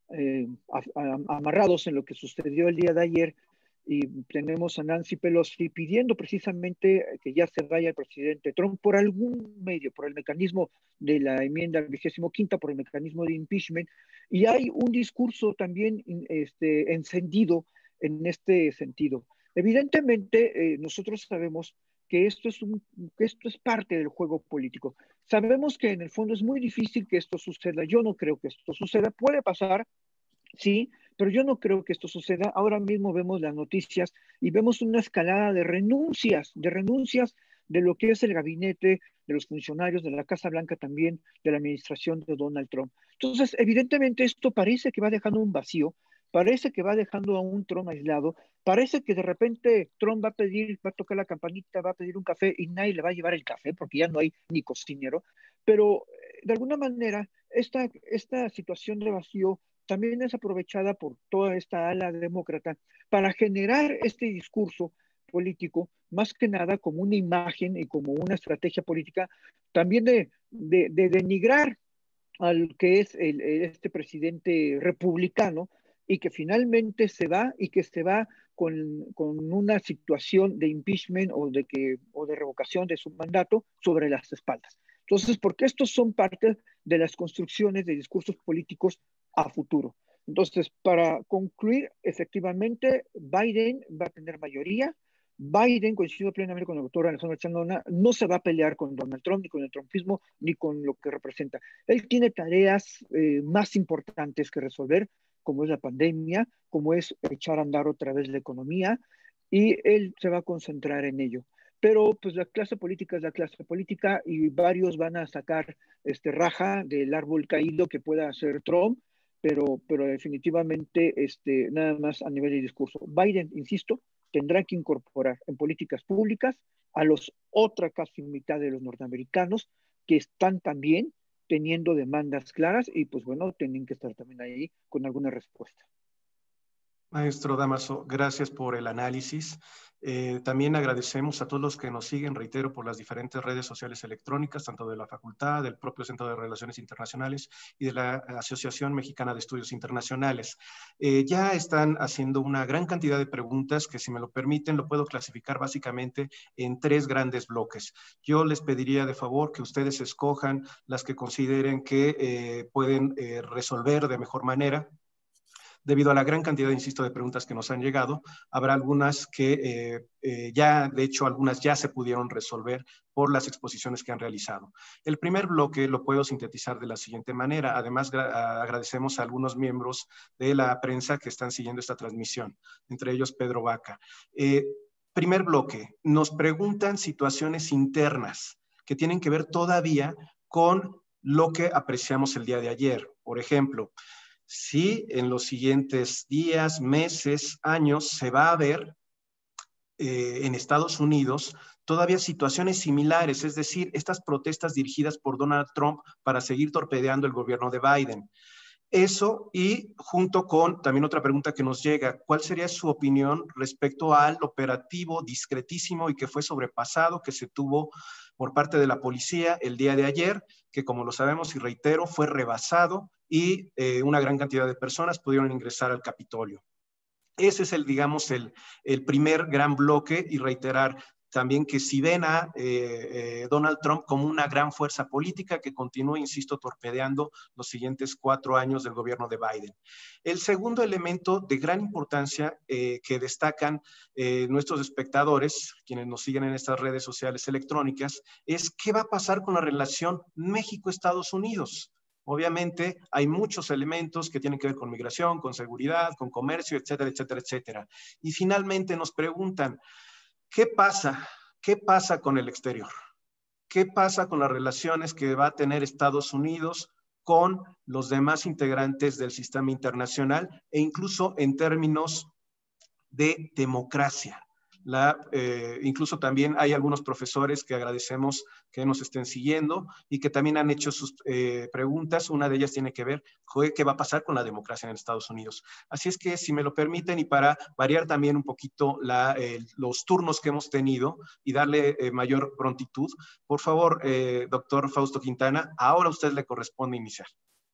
Speaker 4: amarrados en lo que sucedió el día de ayer, y tenemos a Nancy Pelosi pidiendo precisamente que ya se vaya el presidente Trump por algún medio, por el mecanismo de la enmienda 25ª, por el mecanismo de impeachment, y hay un discurso también encendido en este sentido. Evidentemente, nosotros sabemos que esto es parte del juego político. Sabemos que en el fondo es muy difícil que esto suceda. Yo no creo que esto suceda. Puede pasar, sí, pero yo no creo que esto suceda. Ahora mismo vemos las noticias y vemos una escalada de renuncias de lo que es el gabinete, de los funcionarios de la Casa Blanca también, de la administración de Donald Trump. Entonces, evidentemente esto parece que va dejando un vacío, parece que va dejando a un Trump aislado, parece que de repente Trump va a tocar la campanita, va a pedir un café y nadie le va a llevar el café porque ya no hay ni cocinero, pero de alguna manera esta situación de vacío también es aprovechada por toda esta ala demócrata para generar este discurso político, más que nada como una imagen y como una estrategia política, también de denigrar al que es este presidente republicano y que finalmente se va y que se va con una situación de impeachment o de revocación de su mandato sobre las espaldas. Entonces, porque estos son parte de las construcciones de discursos políticos a futuro. Entonces, para concluir, efectivamente, Biden va a tener mayoría. Biden, coincido plenamente con el doctor Alejandro Chandona, no se va a pelear con Donald Trump, ni con el trumpismo, ni con lo que representa. Él tiene tareas más importantes que resolver, como es la pandemia, como es echar a andar otra vez la economía, y él se va a concentrar en ello. Pero pues la clase política es la clase política y varios van a sacar raja del árbol caído que pueda hacer Trump, pero definitivamente nada más a nivel de discurso. Biden, insisto, tendrá que incorporar en políticas públicas a los otra casi mitad de los norteamericanos que están también teniendo demandas claras y pues bueno, tienen que estar también ahí con alguna respuesta.
Speaker 1: Maestro Dámaso, gracias por el análisis. También agradecemos a todos los que nos siguen, reitero, por las diferentes redes sociales electrónicas, tanto de la facultad, del propio Centro de Relaciones Internacionales y de la Asociación Mexicana de Estudios Internacionales. Ya están haciendo una gran cantidad de preguntas que, si me lo permiten, lo puedo clasificar básicamente en 3 grandes bloques. Yo les pediría de favor que ustedes escojan las que consideren que pueden resolver de mejor manera. Debido a la gran cantidad, insisto, de preguntas que nos han llegado, habrá algunas que ya, de hecho, algunas ya se pudieron resolver por las exposiciones que han realizado. El primer bloque lo puedo sintetizar de la siguiente manera. Además, agradecemos a algunos miembros de la prensa que están siguiendo esta transmisión, entre ellos Pedro Vaca. Primer bloque, nos preguntan situaciones internas que tienen que ver todavía con lo que apreciamos el día de ayer. Por ejemplo, si en los siguientes días, meses, años se va a ver en Estados Unidos todavía situaciones similares, es decir, estas protestas dirigidas por Donald Trump para seguir torpedeando el gobierno de Biden. Eso, y junto con también otra pregunta que nos llega, ¿cuál sería su opinión respecto al operativo discretísimo y que fue sobrepasado que se tuvo por parte de la policía el día de ayer, que, como lo sabemos y reitero, fue rebasado y una gran cantidad de personas pudieron ingresar al Capitolio? Ese es digamos, el primer gran bloque, y reiterar también que si ven a Donald Trump como una gran fuerza política que continúa, insisto, torpedeando los siguientes 4 años del gobierno de Biden. El segundo elemento de gran importancia que destacan nuestros espectadores, quienes nos siguen en estas redes sociales electrónicas, es qué va a pasar con la relación México-Estados Unidos. Obviamente hay muchos elementos que tienen que ver con migración, con seguridad, con comercio, etcétera, etcétera, etcétera. Y finalmente nos preguntan, ¿qué pasa? ¿Qué pasa con el exterior? ¿Qué pasa con las relaciones que va a tener Estados Unidos con los demás integrantes del sistema internacional e incluso en términos de democracia? Incluso también hay algunos profesores que agradecemos que nos estén siguiendo y que también han hecho sus preguntas. Una de ellas tiene que ver con qué va a pasar con la democracia en Estados Unidos. Así es que, si me lo permiten, y para variar también un poquito los turnos que hemos tenido y darle mayor prontitud, por favor, doctor Fausto Quintana, ahora a usted le corresponde iniciar.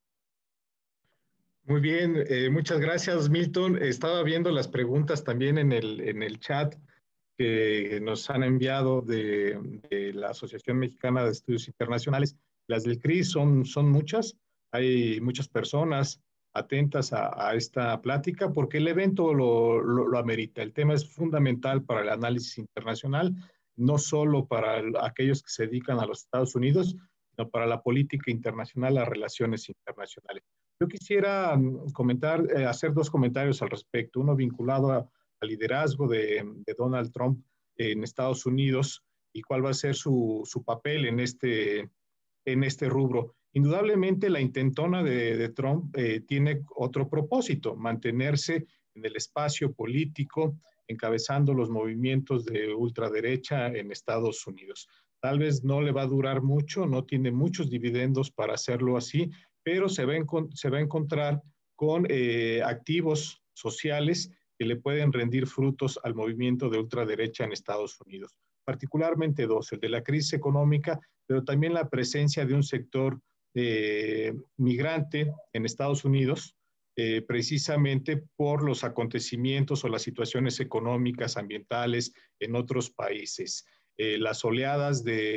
Speaker 5: Muy bien, muchas gracias, Milton. Estaba viendo las preguntas también en el chat que nos han enviado de la Asociación Mexicana de Estudios Internacionales. Las del CRIS son muchas. Hay muchas personas atentas a esta plática porque el evento lo amerita. El tema es fundamental para el análisis internacional, no solo para aquellos que se dedican a los Estados Unidos, sino para la política internacional, las relaciones internacionales. Yo quisiera hacer 2 comentarios al respecto, uno vinculado al liderazgo de Donald Trump en Estados Unidos y cuál va a ser su papel en este rubro. Indudablemente la intentona de Trump tiene otro propósito, mantenerse en el espacio político, encabezando los movimientos de ultraderecha en Estados Unidos. Tal vez no le va a durar mucho, no tiene muchos dividendos para hacerlo así, pero se va a encontrar con activos sociales que le pueden rendir frutos al movimiento de ultraderecha en Estados Unidos. Particularmente 2, el de la crisis económica, pero también la presencia de un sector migrante en Estados Unidos, precisamente por los acontecimientos o las situaciones económicas, ambientales en otros países. Las oleadas de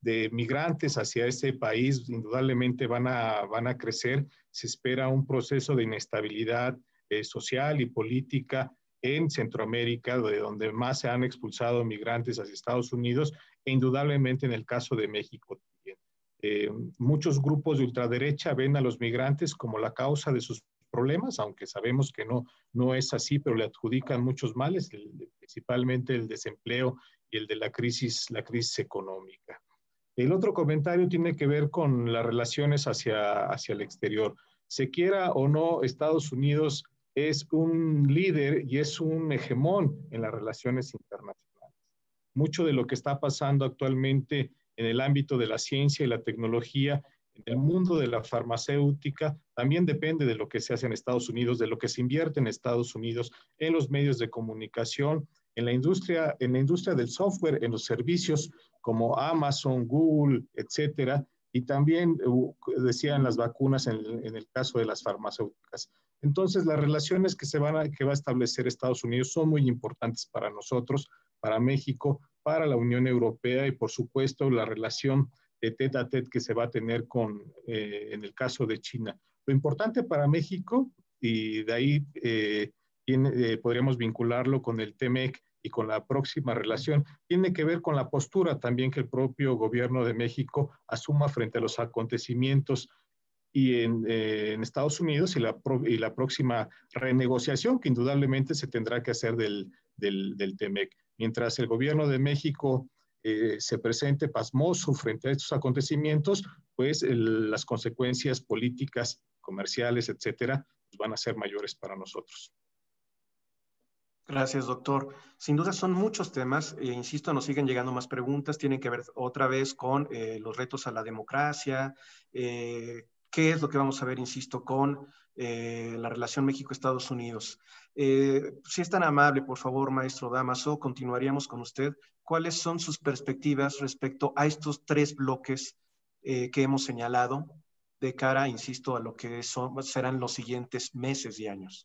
Speaker 5: de migrantes hacia ese país indudablemente van a crecer. Se espera un proceso de inestabilidad social y política en Centroamérica, de donde más se han expulsado migrantes hacia Estados Unidos, e indudablemente en el caso de México también. Muchos grupos de ultraderecha ven a los migrantes como la causa de sus problemas, aunque sabemos que no es así, pero le adjudican muchos males, principalmente el desempleo y el de la crisis económica. El otro comentario tiene que ver con las relaciones hacia el exterior. Se quiera o no, Estados Unidos es un líder y es un hegemón en las relaciones internacionales. Mucho de lo que está pasando actualmente en el ámbito de la ciencia y la tecnología, en el mundo de la farmacéutica, también depende de lo que se hace en Estados Unidos, de lo que se invierte en Estados Unidos, en los medios de comunicación, en la industria del software, en los servicios como Amazon, Google, etcétera, y también decían las vacunas en el caso de las farmacéuticas. Entonces, las relaciones que va a establecer Estados Unidos son muy importantes para nosotros, para México, para la Unión Europea y, por supuesto, la relación de tete a tete que se va a tener en el caso de China. Lo importante para México, y de ahí podríamos vincularlo con el TEMEC y con la próxima relación, tiene que ver con la postura también que el propio gobierno de México asuma frente a los acontecimientos y en Estados Unidos y la próxima renegociación que indudablemente se tendrá que hacer del TEMEC. Mientras el gobierno de México se presente pasmoso frente a estos acontecimientos, pues las consecuencias políticas, comerciales, etcétera, pues van a ser mayores para nosotros.
Speaker 1: Gracias, doctor. Sin duda son muchos temas, insisto, nos siguen llegando más preguntas, tienen que ver otra vez con los retos a la democracia, qué es lo que vamos a ver, insisto, con la relación México-Estados Unidos. Si es tan amable, por favor, maestro Dámaso, continuaríamos con usted. ¿Cuáles son sus perspectivas respecto a estos tres bloques que hemos señalado de cara, insisto, a lo que serán los siguientes meses y años?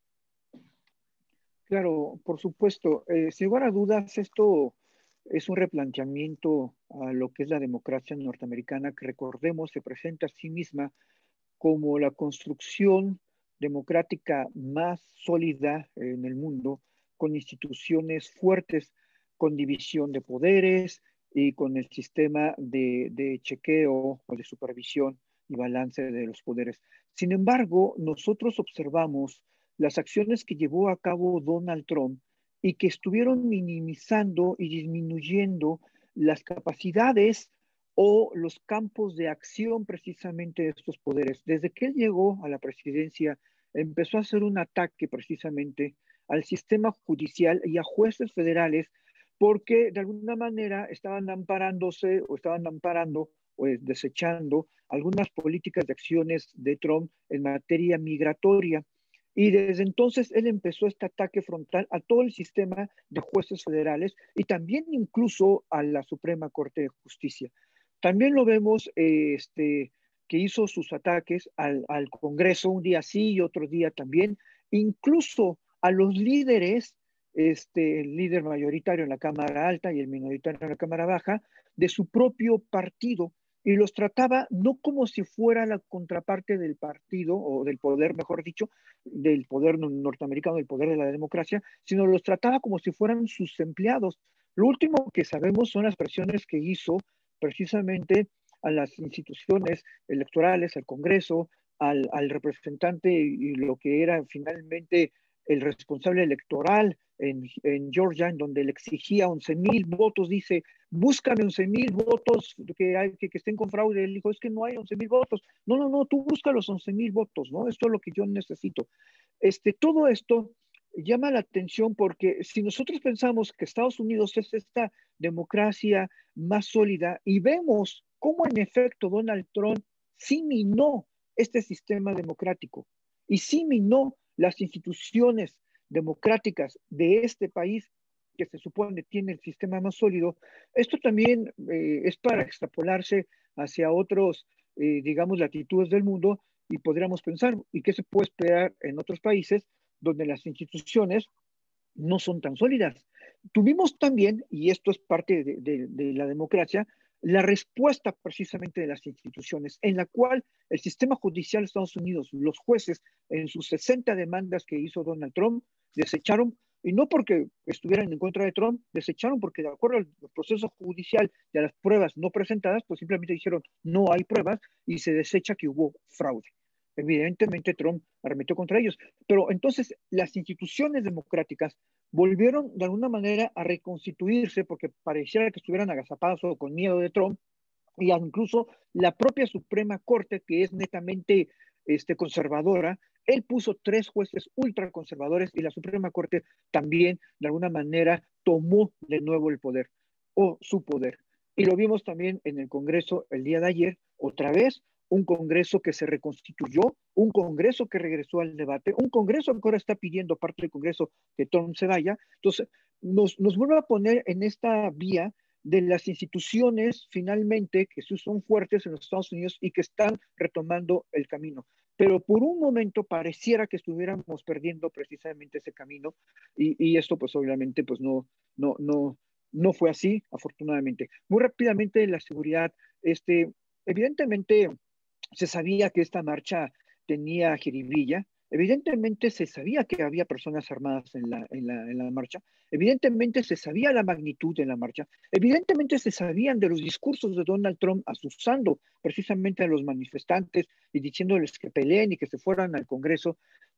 Speaker 4: Claro, por supuesto. Sin lugar a dudas, esto es un replanteamiento a lo que es la democracia norteamericana, que recordemos se presenta a sí misma como la construcción democrática más sólida en el mundo, con instituciones fuertes, con división de poderes y con el sistema de chequeo o de supervisión y balance de los poderes. Sin embargo, nosotros observamos las acciones que llevó a cabo Donald Trump y que estuvieron minimizando y disminuyendo las capacidades o los campos de acción precisamente de estos poderes. Desde que él llegó a la presidencia, empezó a hacer un ataque precisamente al sistema judicial y a jueces federales porque de alguna manera estaban amparándose o estaban amparando o desechando algunas políticas de acciones de Trump en materia migratoria. Y desde entonces él empezó este ataque frontal a todo el sistema de jueces federales y también incluso a la Suprema Corte de Justicia. También lo vemos que hizo sus ataques al Congreso, un día sí y otro día también, incluso a los líderes, el líder mayoritario en la Cámara Alta y el minoritario en la Cámara Baja, de su propio partido, y los trataba no como si fuera la contraparte del partido, o del poder, mejor dicho, del poder norteamericano, del poder de la democracia, sino los trataba como si fueran sus empleados. Lo último que sabemos son las presiones que hizo precisamente a las instituciones electorales, al Congreso, al representante y lo que era finalmente el responsable electoral en Georgia, en donde le exigía 11,000 votos, dice, búscame 11,000 votos que estén con fraude. Él dijo, es que no hay 11,000 votos. No, tú busca los 11,000 votos, ¿no? Esto es lo que yo necesito. Todo esto llama la atención porque si nosotros pensamos que Estados Unidos es esta democracia más sólida y vemos cómo en efecto Donald Trump sí minó este sistema democrático y sí minó las instituciones democráticas de este país que se supone tiene el sistema más sólido, esto también es para extrapolarse hacia otros, digamos, latitudes del mundo y podríamos pensar, ¿y qué se puede esperar en otros países donde las instituciones no son tan sólidas? Tuvimos también, y esto es parte de la democracia, la respuesta precisamente de las instituciones, en la cual el sistema judicial de Estados Unidos, los jueces, en sus 60 demandas que hizo Donald Trump, desecharon, y no porque estuvieran en contra de Trump, desecharon porque de acuerdo al proceso judicial de las pruebas no presentadas, pues simplemente dijeron no hay pruebas y se desecha que hubo fraude. Evidentemente Trump arremetió contra ellos, pero entonces las instituciones democráticas volvieron de alguna manera a reconstituirse porque pareciera que estuvieran agazapadas o con miedo de Trump, y incluso la propia Suprema Corte, que es netamente conservadora, él puso 3 jueces ultraconservadores y la Suprema Corte también de alguna manera tomó de nuevo el poder o su poder. Y lo vimos también en el Congreso el día de ayer, otra vez, un Congreso que se reconstituyó, un Congreso que regresó al debate, un Congreso que ahora está pidiendo parte del Congreso que Trump se vaya. Entonces, nos vuelve a poner en esta vía de las instituciones finalmente que son fuertes en los Estados Unidos y que están retomando el camino. Pero por un momento pareciera que estuviéramos perdiendo precisamente ese camino y esto pues obviamente pues no fue así, afortunadamente. Muy rápidamente la seguridad, evidentemente se sabía que esta marcha tenía jiribilla, evidentemente se sabía que había personas armadas en la marcha, evidentemente se sabía la magnitud de la marcha, evidentemente se sabían de los discursos de Donald Trump asusando precisamente a los manifestantes y diciéndoles que peleen y que se fueran al Congreso.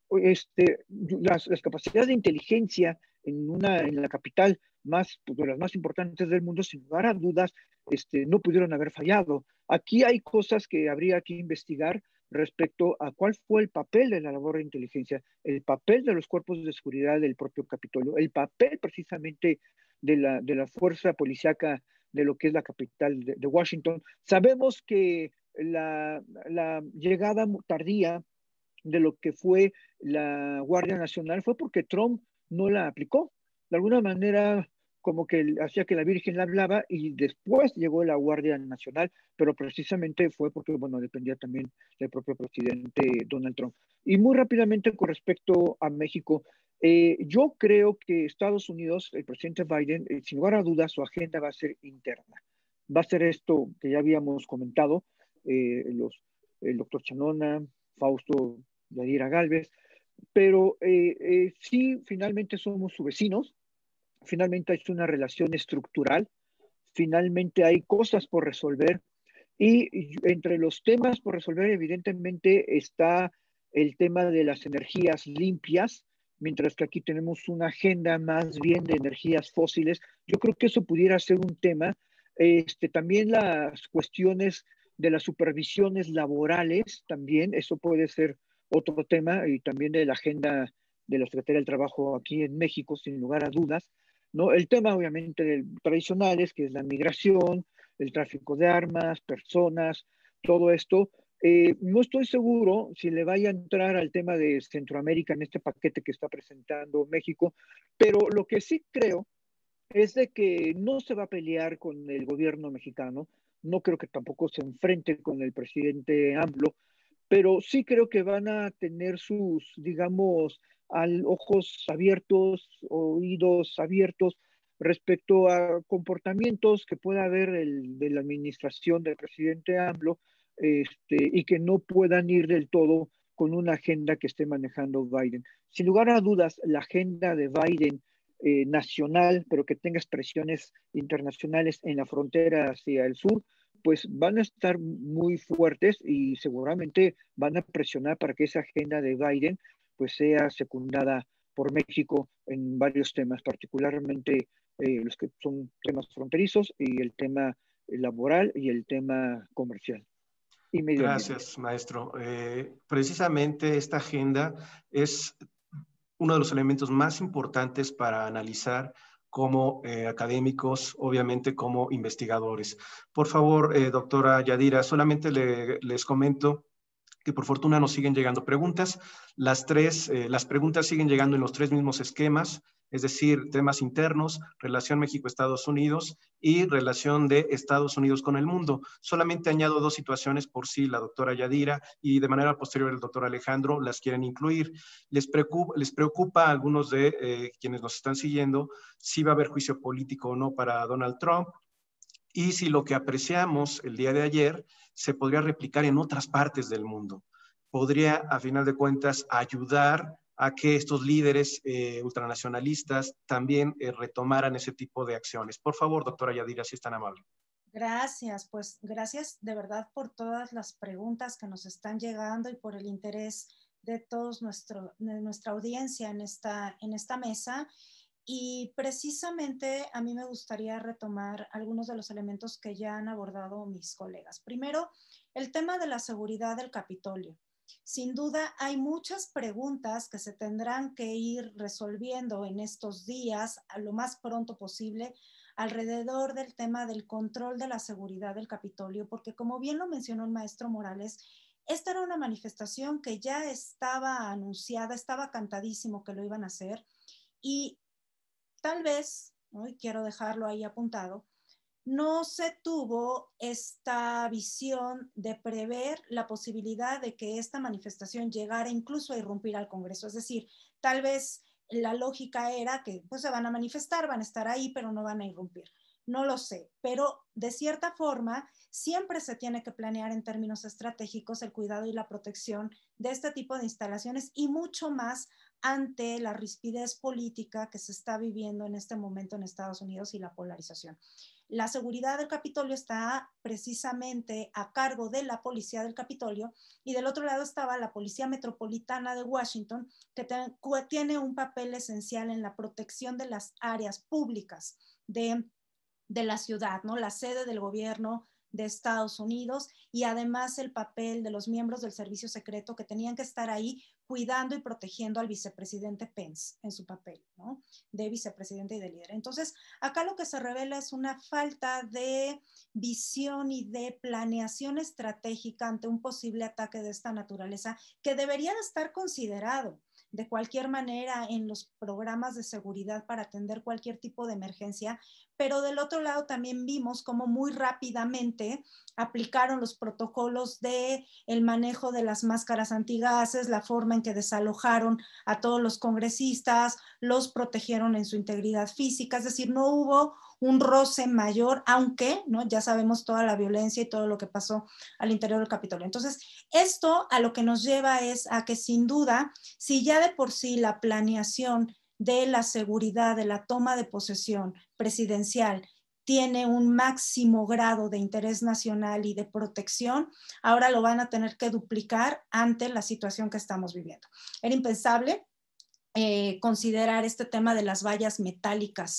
Speaker 4: Las capacidades de inteligencia en la capital de las más importantes del mundo, sin lugar a dudas, no pudieron haber fallado. Aquí hay cosas que habría que investigar respecto a cuál fue el papel de la labor de inteligencia, el papel de los cuerpos de seguridad del propio Capitolio, el papel precisamente de la fuerza policíaca de lo que es la capital de Washington. Sabemos que la llegada tardía de lo que fue la Guardia Nacional fue porque Trump no la aplicó. De alguna manera, como que hacía que la Virgen la hablaba y después llegó la Guardia Nacional, pero precisamente fue porque, bueno, dependía también del propio presidente Donald Trump. Y muy rápidamente con respecto a México, yo creo que Estados Unidos, el presidente Biden, sin lugar a dudas, su agenda va a ser interna. Va a ser esto que ya habíamos comentado, el doctor Chanona, Fausto Yadira Gálvez, pero sí, finalmente somos sus vecinos, finalmente hay una relación estructural, finalmente hay cosas por resolver y entre los temas por resolver evidentemente está el tema de las energías limpias, mientras que aquí tenemos una agenda más bien de energías fósiles. Yo creo que eso pudiera ser un tema. También las cuestiones de las supervisiones laborales, también eso puede ser otro tema, y también de la agenda de la Secretaría del Trabajo aquí en México, sin lugar a dudas, ¿no? El tema obviamente tradicionales, que es la migración, el tráfico de armas, personas, todo esto. No estoy seguro si le vaya a entrar al tema de Centroamérica en este paquete que está presentando México, pero lo que sí creo es de que no se va a pelear con el gobierno mexicano, no creo que tampoco se enfrente con el presidente AMLO, pero sí creo que van a tener sus, digamos, ojos abiertos, oídos abiertos respecto a comportamientos que pueda haber de la administración del presidente AMLO, y que no puedan ir del todo con una agenda que esté manejando Biden. Sin lugar a dudas, la agenda de Biden nacional, pero que tenga expresiones internacionales en la frontera hacia el sur, pues van a estar muy fuertes y seguramente van a presionar para que esa agenda de Biden pues sea secundada por México en varios temas, particularmente los que son temas fronterizos y el tema laboral y el tema comercial. Y medio ambiente.
Speaker 1: Gracias, maestro. Precisamente esta agenda es uno de los elementos más importantes para analizar como académicos, obviamente como investigadores. Por favor, doctora Yadira, solamente les comento que por fortuna nos siguen llegando preguntas. Las preguntas siguen llegando en los 3 mismos esquemas, es decir, temas internos, relación México-Estados Unidos y relación de Estados Unidos con el mundo. Solamente añado 2 situaciones por si la doctora Yadira y de manera posterior el doctor Alejandro las quieren incluir. Les preocupa a algunos de quienes nos están siguiendo si va a haber juicio político o no para Donald Trump. y si lo que apreciamos el día de ayer se podría replicar en otras partes del mundo. Podría, a final de cuentas, ayudar a que estos líderes ultranacionalistas también retomaran ese tipo de acciones. Por favor, doctora Yadira, si es tan amable.
Speaker 3: Gracias, pues gracias de verdad por todas las preguntas que nos están llegando y por el interés de todos de nuestra audiencia en esta mesa. Y precisamente a mí me gustaría retomar algunos de los elementos que ya han abordado mis colegas. Primero, el tema de la seguridad del Capitolio. Sin duda, hay muchas preguntas que se tendrán que ir resolviendo en estos días, a lo más pronto posible, alrededor del tema del control de la seguridad del Capitolio, porque como bien lo mencionó el maestro Morales, esta era una manifestación que ya estaba anunciada, estaba cantadísimo que lo iban a hacer, y tal vez, ¿no?, y quiero dejarlo ahí apuntado, no se tuvo esta visión de prever la posibilidad de que esta manifestación llegara incluso a irrumpir al Congreso. Es decir, tal vez la lógica era que pues se van a manifestar, van a estar ahí, pero no van a irrumpir. No lo sé, pero de cierta forma siempre se tiene que planear en términos estratégicos el cuidado y la protección de este tipo de instalaciones y mucho más ante la rispidez política que se está viviendo en este momento en Estados Unidos y la polarización. La seguridad del Capitolio está precisamente a cargo de la policía del Capitolio y del otro lado estaba la Policía Metropolitana de Washington, que tiene un papel esencial en la protección de las áreas públicas de la ciudad, ¿no? La sede del gobierno de Estados Unidos y además el papel de los miembros del servicio secreto que tenían que estar ahí cuidando y protegiendo al vicepresidente Pence en su papel, ¿no?, de vicepresidente y de líder. Entonces, acá lo que se revela es una falta de visión y de planeación estratégica ante un posible ataque de esta naturaleza que debería de estar considerado de cualquier manera en los programas de seguridad para atender cualquier tipo de emergencia, pero del otro lado también vimos cómo muy rápidamente aplicaron los protocolos de el manejo de las máscaras antigases, la forma en que desalojaron a todos los congresistas, los protegieron en su integridad física, es decir, no hubo un roce mayor, aunque, ¿no?, ya sabemos toda la violencia y todo lo que pasó al interior del Capitolio. Entonces, esto a lo que nos lleva es a que sin duda, si ya de por sí la planeación de la seguridad, de la toma de posesión presidencial tiene un máximo grado de interés nacional y de protección, ahora lo van a tener que duplicar ante la situación que estamos viviendo. Era impensable considerar este tema de las vallas metálicas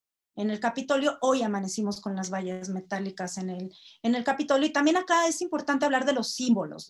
Speaker 3: en el Capitolio. Hoy amanecimos con las vallas metálicas en el Capitolio. Y también acá es importante hablar de los símbolos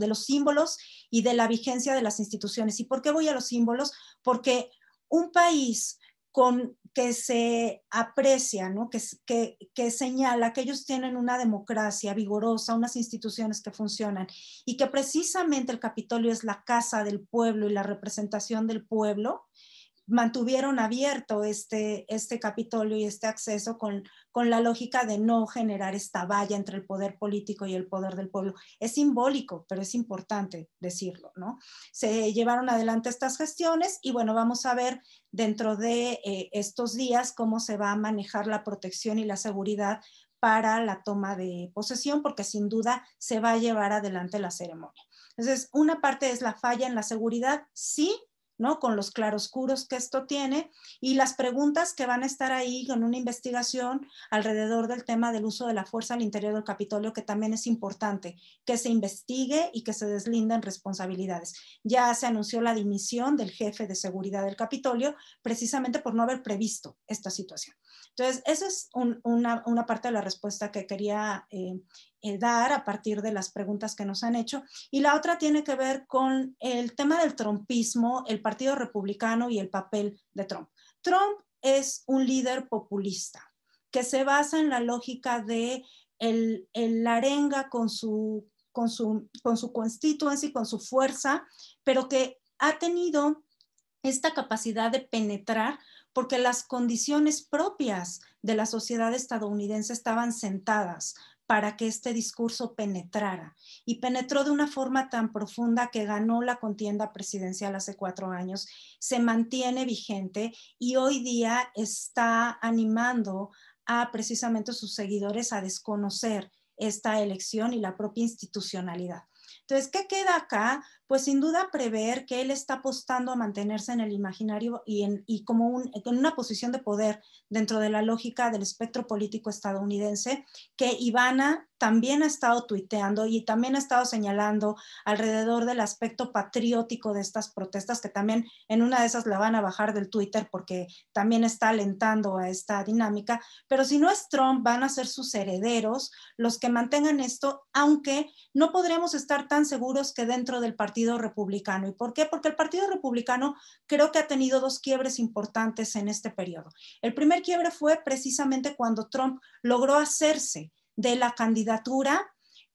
Speaker 3: y de la vigencia de las instituciones. ¿Y por qué voy a los símbolos? Porque un país que se aprecia, ¿no?, que señala que ellos tienen una democracia vigorosa, unas instituciones que funcionan y que precisamente el Capitolio es la casa del pueblo y la representación del pueblo, mantuvieron abierto este Capitolio y este acceso con la lógica de no generar esta valla entre el poder político y el poder del pueblo. Es simbólico, pero es importante decirlo, ¿no? Se llevaron adelante estas gestiones y bueno, vamos a ver dentro de estos días cómo se va a manejar la protección y la seguridad para la toma de posesión, porque sin duda se va a llevar adelante la ceremonia. Entonces, una parte es la falla en la seguridad, sí, ¿no?, con los claroscuros que esto tiene y las preguntas que van a estar ahí con una investigación alrededor del tema del uso de la fuerza al interior del Capitolio, que también es importante que se investigue y que se deslinden responsabilidades. Ya se anunció la dimisión del jefe de seguridad del Capitolio precisamente por no haber previsto esta situación. Entonces, esa es una parte de la respuesta que quería dar a partir de las preguntas que nos han hecho. Y la otra tiene que ver con el tema del trumpismo, el Partido Republicano y el papel de Trump. Trump es un líder populista que se basa en la lógica de el arenga con su constituency, con su fuerza, pero que ha tenido esta capacidad de penetrar porque las condiciones propias de la sociedad estadounidense estaban sentadas para que este discurso penetrara. Y penetró de una forma tan profunda que ganó la contienda presidencial hace 4 años, se mantiene vigente y hoy día está animando a precisamente sus seguidores a desconocer esta elección y la propia institucionalidad. Entonces, ¿qué queda acá? Pues sin duda prever que él está apostando a mantenerse en el imaginario y como en una posición de poder dentro de la lógica del espectro político estadounidense, que Ivana también ha estado tuiteando y también ha estado señalando alrededor del aspecto patriótico de estas protestas, que también en una de esas la van a bajar del Twitter porque también está alentando a esta dinámica. Pero si no es Trump, van a ser sus herederos los que mantengan esto, aunque no podremos estar tan seguros que dentro del Partido Republicano. ¿Y por qué? Porque el Partido Republicano creo que ha tenido dos quiebres importantes en este periodo. El primer quiebre fue precisamente cuando Trump logró hacerse de la candidatura,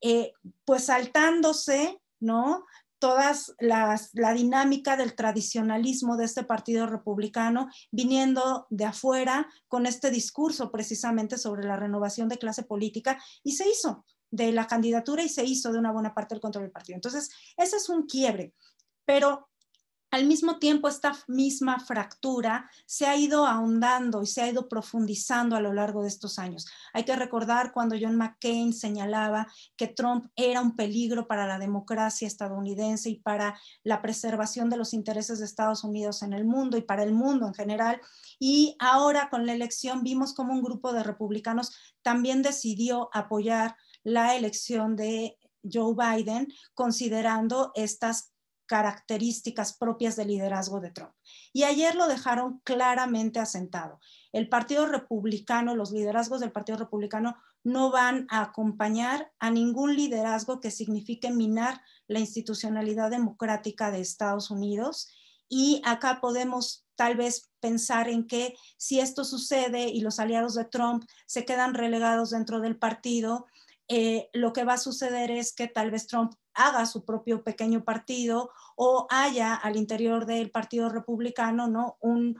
Speaker 3: pues saltándose, ¿no?, todas la dinámica del tradicionalismo de este partido republicano, viniendo de afuera con este discurso precisamente sobre la renovación de clase política, y se hizo de la candidatura y se hizo de una buena parte del control del partido. Entonces, ese es un quiebre, pero al mismo tiempo, esta misma fractura se ha ido ahondando y se ha ido profundizando a lo largo de estos años. Hay que recordar cuando John McCain señalaba que Trump era un peligro para la democracia estadounidense y para la preservación de los intereses de Estados Unidos en el mundo y para el mundo en general. Y ahora con la elección vimos como un grupo de republicanos también decidió apoyar la elección de Joe Biden, considerando estas características propias del liderazgo de Trump. Y ayer lo dejaron claramente asentado. El Partido Republicano, los liderazgos del Partido Republicano no van a acompañar a ningún liderazgo que signifique minar la institucionalidad democrática de Estados Unidos. Y acá podemos tal vez pensar en que si esto sucede y los aliados de Trump se quedan relegados dentro del partido, lo que va a suceder es que tal vez Trump haga su propio pequeño partido o haya al interior del Partido Republicano, ¿no?,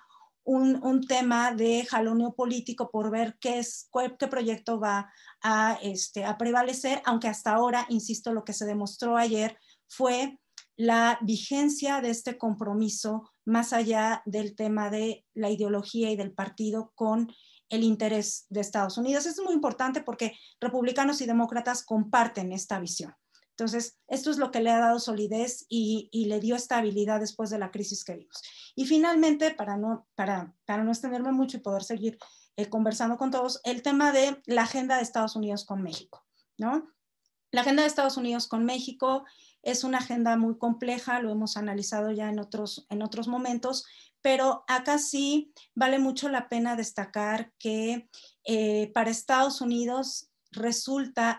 Speaker 3: un tema de jaloneo político por ver qué proyecto va a prevalecer, aunque hasta ahora, insisto, lo que se demostró ayer fue la vigencia de este compromiso más allá del tema de la ideología y del partido con el interés de Estados Unidos. Esto es muy importante porque republicanos y demócratas comparten esta visión. Entonces, esto es lo que le ha dado solidez y le dio estabilidad después de la crisis que vimos. Y finalmente, para no extenderme mucho y poder seguir conversando con todos, el tema de la agenda de Estados Unidos con México, ¿no? La agenda de Estados Unidos con México es una agenda muy compleja, lo hemos analizado ya en otros momentos, pero acá sí vale mucho la pena destacar que para Estados Unidos resulta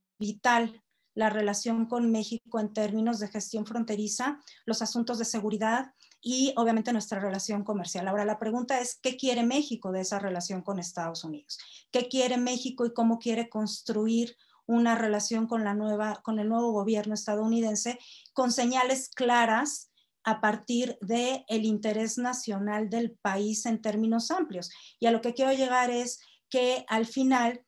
Speaker 3: vital la relación con México en términos de gestión fronteriza, los asuntos de seguridad y obviamente nuestra relación comercial. Ahora la pregunta es, ¿qué quiere México de esa relación con Estados Unidos? ¿Qué quiere México y cómo quiere construir una relación con el nuevo gobierno estadounidense con señales claras a partir del interés nacional del país en términos amplios? Y a lo que quiero llegar es que al final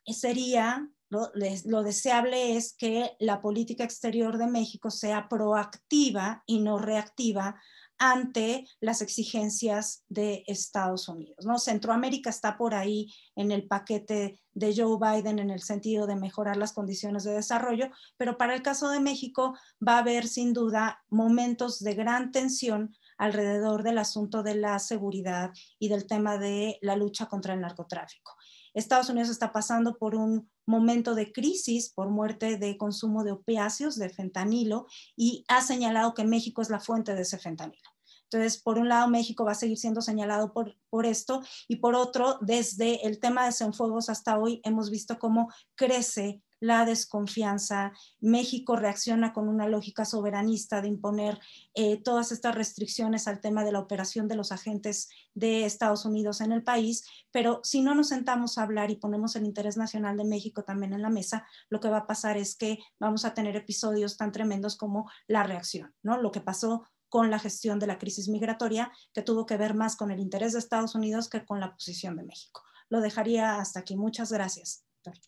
Speaker 3: sería, lo deseable es que la política exterior de México sea proactiva y no reactiva ante las exigencias de Estados Unidos, ¿no? Centroamérica está por ahí en el paquete de Joe Biden en el sentido de mejorar las condiciones de desarrollo, pero para el caso de México va a haber sin duda momentos de gran tensión alrededor del asunto de la seguridad y del tema de la lucha contra el narcotráfico. Estados Unidos está pasando por un momento de crisis por muerte de consumo de opiáceos, de fentanilo, y ha señalado que México es la fuente de ese fentanilo. Entonces, por un lado, México va a seguir siendo señalado por esto, y por otro, desde el tema de Cienfuegos hasta hoy, hemos visto cómo crece la desconfianza. México reacciona con una lógica soberanista de imponer todas estas restricciones al tema de la operación de los agentes de Estados Unidos en el país, pero si no nos sentamos a hablar y ponemos el interés nacional de México también en la mesa, lo que va a pasar es que vamos a tener episodios tan tremendos como la reacción, ¿no? Lo que pasó con la gestión de la crisis migratoria, que tuvo que ver más con el interés de Estados Unidos que con la posición de México. Lo dejaría hasta aquí. Muchas gracias.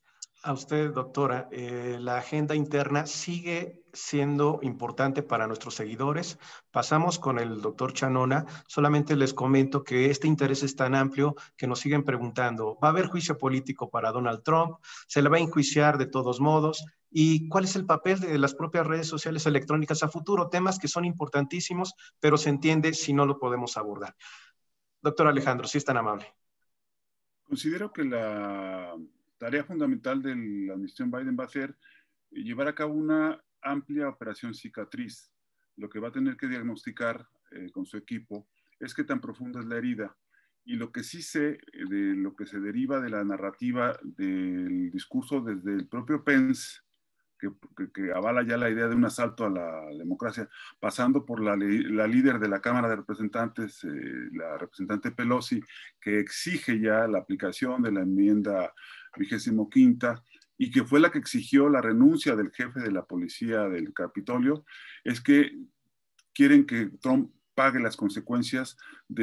Speaker 1: A usted, doctora. La agenda interna sigue siendo importante para nuestros seguidores. Pasamos con el doctor Chanona. Solamente les comento que este interés es tan amplio que nos siguen preguntando, ¿va a haber juicio político para Donald Trump? ¿Se le va a enjuiciar de todos modos? ¿Y cuál es el papel de las propias redes sociales electrónicas a futuro? Temas que son importantísimos, pero se entiende si no lo podemos abordar. Doctor Alejandro, si es tan amable.
Speaker 2: Considero que la tarea fundamental de la administración Biden va a ser llevar a cabo una amplia operación cicatriz. Lo que va a tener que diagnosticar con su equipo es qué tan profunda es la herida. Y lo que sí sé de lo que se deriva de la narrativa del discurso desde el propio Pence, que avala ya la idea de un asalto a la democracia, pasando por la líder de la Cámara de Representantes, la representante Pelosi, que exige ya la aplicación de la enmienda 25ª y que fue la que exigió la renuncia del jefe de la policía del Capitolio, es que quieren que Trump pague las consecuencias de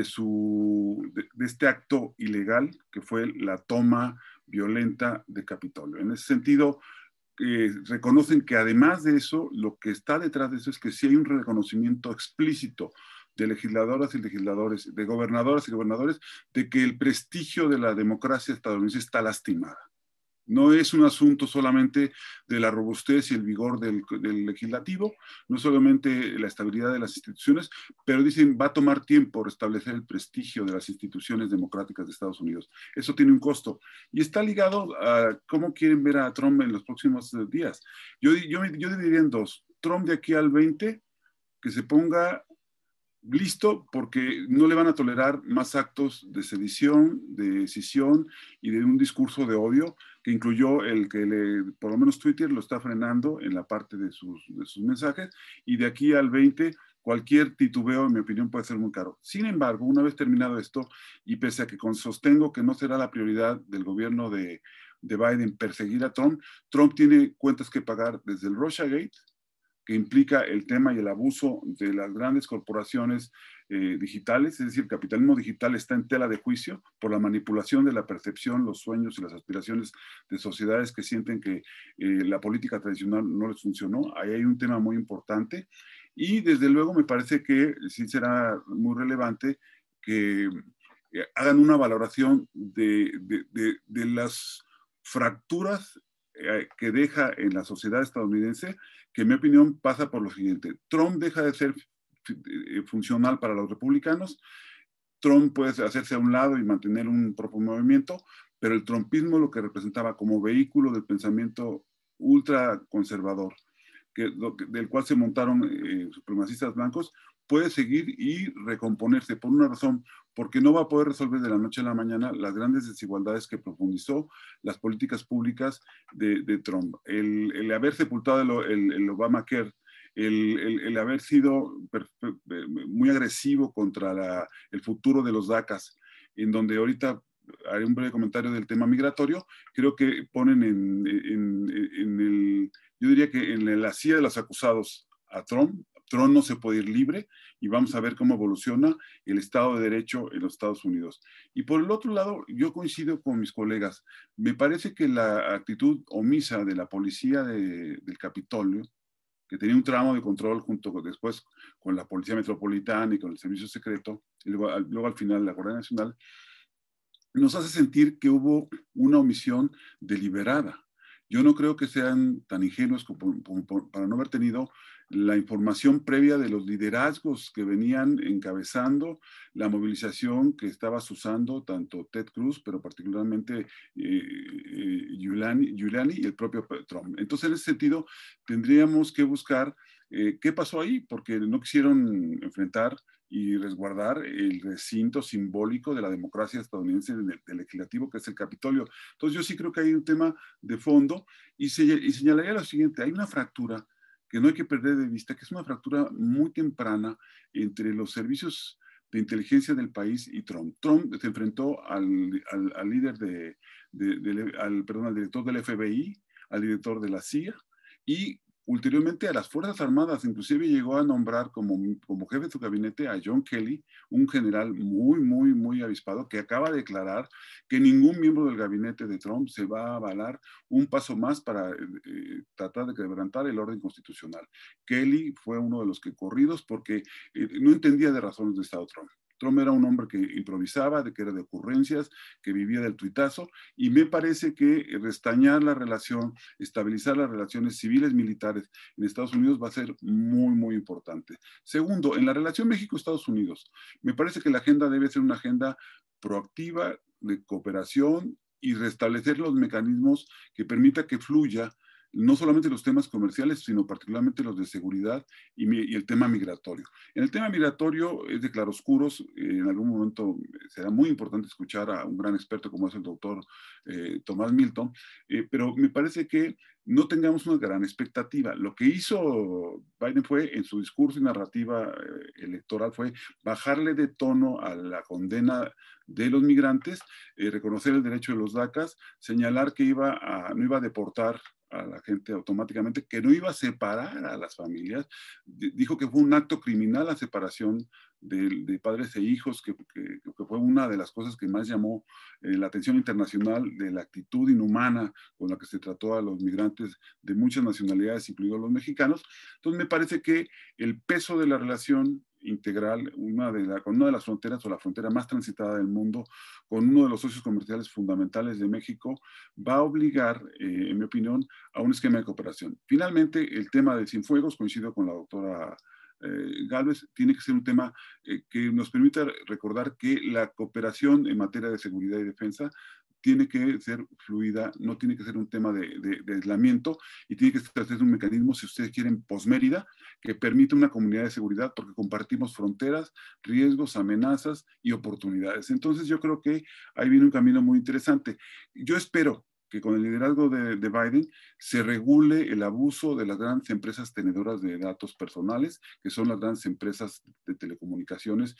Speaker 2: este acto ilegal que fue la toma violenta de Capitolio. En ese sentido, reconocen que además de eso, lo que está detrás de eso es que sí hay un reconocimiento explícito de legisladoras y legisladores, de gobernadoras y gobernadores, de que el prestigio de la democracia estadounidense está lastimada. No es un asunto solamente de la robustez y el vigor del legislativo, no solamente la estabilidad de las instituciones, pero dicen va a tomar tiempo restablecer el prestigio de las instituciones democráticas de Estados Unidos. Eso tiene un costo y está ligado a cómo quieren ver a Trump en los próximos días. Yo dividiría en dos. Trump de aquí al 20, que se ponga listo porque no le van a tolerar más actos de sedición, de escisión y de un discurso de odio que incluyó el que por lo menos Twitter lo está frenando en la parte de sus mensajes, y de aquí al 20 cualquier titubeo, en mi opinión, puede ser muy caro. Sin embargo, una vez terminado esto, y pese a que sostengo que no será la prioridad del gobierno de Biden perseguir a Trump, Trump tiene cuentas que pagar desde el Russiagate, que implica el tema y el abuso de las grandes corporaciones digitales, es decir, el capitalismo digital está en tela de juicio por la manipulación de la percepción, los sueños y las aspiraciones de sociedades que sienten que la política tradicional no les funcionó. Ahí hay un tema muy importante y desde luego me parece que sí será muy relevante que hagan una valoración de las fracturas que deja en la sociedad estadounidense, que en mi opinión pasa por lo siguiente. Trump deja de ser funcional para los republicanos, Trump puede hacerse a un lado y mantener un propio movimiento, pero el trumpismo lo que representaba como vehículo del pensamiento ultraconservador, del cual se montaron supremacistas blancos, puede seguir y recomponerse por una razón, porque no va a poder resolver de la noche a la mañana las grandes desigualdades que profundizó las políticas públicas de Trump. El haber sepultado el Obamacare, el haber sido muy agresivo contra el futuro de los DACAs, en donde ahorita haré un breve comentario del tema migratorio, creo que ponen yo diría que en la silla de los acusados a Trump. Trump no se puede ir libre y vamos a ver cómo evoluciona el Estado de Derecho en los Estados Unidos. Y por el otro lado, yo coincido con mis colegas. Me parece que la actitud omisa de la policía del Capitolio, que tenía un tramo de control después con la Policía Metropolitana y con el Servicio Secreto, y luego al final la Guardia Nacional, nos hace sentir que hubo una omisión deliberada. Yo no creo que sean tan ingenuos como para no haber tenido la información previa de los liderazgos que venían encabezando la movilización que estabas usando tanto Ted Cruz, pero particularmente Giuliani y el propio Trump. Entonces, en ese sentido, tendríamos que buscar qué pasó ahí, porque no quisieron enfrentar y resguardar el recinto simbólico de la democracia estadounidense del legislativo, que es el Capitolio. Entonces yo sí creo que hay un tema de fondo y señalaría lo siguiente: hay una fractura que no hay que perder de vista, que es una fractura muy temprana entre los servicios de inteligencia del país y Trump. Trump se enfrentó al líder al director del FBI, al director de la CIA, y ulteriormente a las Fuerzas Armadas, inclusive llegó a nombrar como jefe de su gabinete a John Kelly, un general muy avispado, que acaba de declarar que ningún miembro del gabinete de Trump se va a avalar un paso más para tratar de quebrantar el orden constitucional. Kelly fue uno de los que corridos porque no entendía de razones de Estado Trump. Trump era un hombre que improvisaba, que era de ocurrencias, que vivía del tuitazo, y me parece que restañar la relación, estabilizar las relaciones civiles militares en Estados Unidos va a ser muy importante. Segundo, en la relación México-Estados Unidos, me parece que la agenda debe ser una agenda proactiva de cooperación y restablecer los mecanismos que permita que fluya no solamente los temas comerciales, sino particularmente los de seguridad y el tema migratorio. En el tema migratorio es de claroscuros. En algún momento será muy importante escuchar a un gran experto como es el doctor Tomás Milton, pero me parece que no tengamos una gran expectativa. Lo que hizo Biden fue, en su discurso y narrativa electoral, fue bajarle de tono a la condena de los migrantes, reconocer el derecho de los DACAs, señalar que no iba a deportar a la gente automáticamente, que no iba a separar a las familias. Dijo que fue un acto criminal la separación de padres e hijos, que fue una de las cosas que más llamó la atención internacional, de la actitud inhumana con la que se trató a los migrantes de muchas nacionalidades, incluidos los mexicanos. Entonces me parece que el peso de la relación integral, con una de las fronteras o la frontera más transitada del mundo, con uno de los socios comerciales fundamentales de México, va a obligar, en mi opinión, a un esquema de cooperación. Finalmente, el tema de Cienfuegos, coincido con la doctora Gálvez, tiene que ser un tema que nos permita recordar que la cooperación en materia de seguridad y defensa tiene que ser fluida, no tiene que ser un tema de aislamiento, y tiene que ser un mecanismo, si ustedes quieren, post-Mérida, que permita una comunidad de seguridad, porque compartimos fronteras, riesgos, amenazas y oportunidades. Entonces yo creo que ahí viene un camino muy interesante. Yo espero que con el liderazgo de Biden se regule el abuso de las grandes empresas tenedoras de datos personales, que son las grandes empresas de telecomunicaciones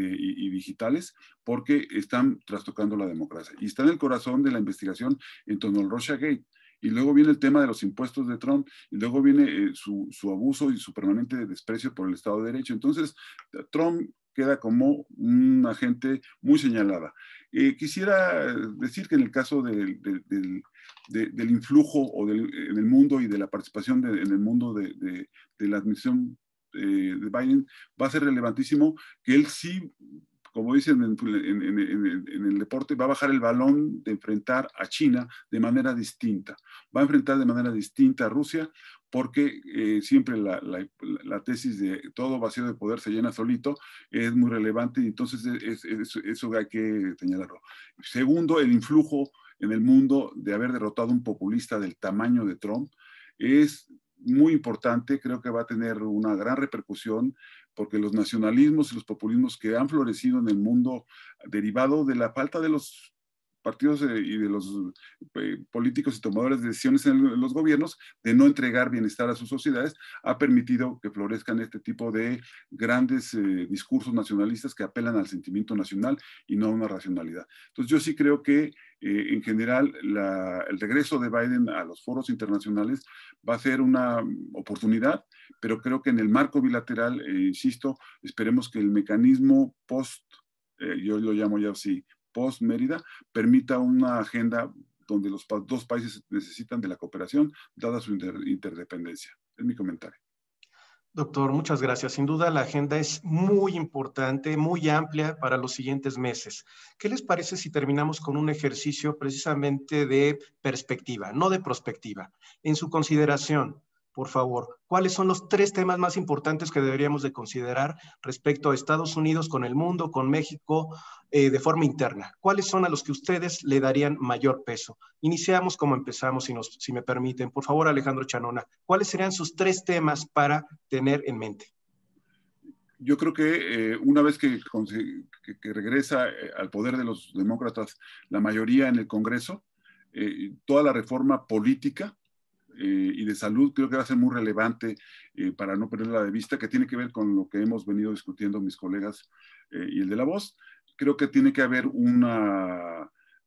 Speaker 2: y digitales, porque están trastocando la democracia. Y está en el corazón de la investigación en torno al Russiagate. Y luego viene el tema de los impuestos de Trump, y luego viene su abuso y su permanente desprecio por el Estado de Derecho. Entonces, Trump queda como un agente muy señalada. Quisiera decir que en el caso del influjo en el mundo y de la participación en el mundo de la administración de Biden, va a ser relevantísimo que él sí, como dicen en el deporte, va a bajar el balón de enfrentar a China de manera distinta. Va a enfrentar de manera distinta a Rusia, porque siempre la tesis de todo vacío de poder se llena solito es muy relevante, y entonces eso hay que señalarlo. Segundo, el influjo en el mundo de haber derrotado a un populista del tamaño de Trump es muy importante. Creo que va a tener una gran repercusión, porque los nacionalismos y los populismos que han florecido en el mundo, derivado de la falta de los partidos y de los políticos y tomadores de decisiones en los gobiernos, de no entregar bienestar a sus sociedades, ha permitido que florezcan este tipo de grandes discursos nacionalistas que apelan al sentimiento nacional y no a una racionalidad. Entonces yo sí creo que en general el regreso de Biden a los foros internacionales va a ser una oportunidad, pero creo que en el marco bilateral, insisto, esperemos que el mecanismo yo lo llamo ya así, post-Mérida, permita una agenda donde los dos países necesitan de la cooperación, dada su interdependencia. Es mi comentario.
Speaker 1: Doctor, muchas gracias. Sin duda, la agenda es muy importante, muy amplia para los siguientes meses. ¿Qué les parece si terminamos con un ejercicio precisamente de perspectiva, no de prospectiva? En su consideración, por favor, ¿cuáles son los 3 temas más importantes que deberíamos de considerar respecto a Estados Unidos con el mundo, con México, de forma interna? ¿Cuáles son a los que ustedes le darían mayor peso? Iniciamos como empezamos, si me permiten. Por favor, Alejandro Chanona, ¿cuáles serían sus 3 temas para tener en mente?
Speaker 2: Yo creo que una vez que regresa al poder de los demócratas la mayoría en el Congreso, toda la reforma política y de salud creo que va a ser muy relevante, para no perderla de vista, que tiene que ver con lo que hemos venido discutiendo mis colegas y el de La Voz. Creo que tiene que haber una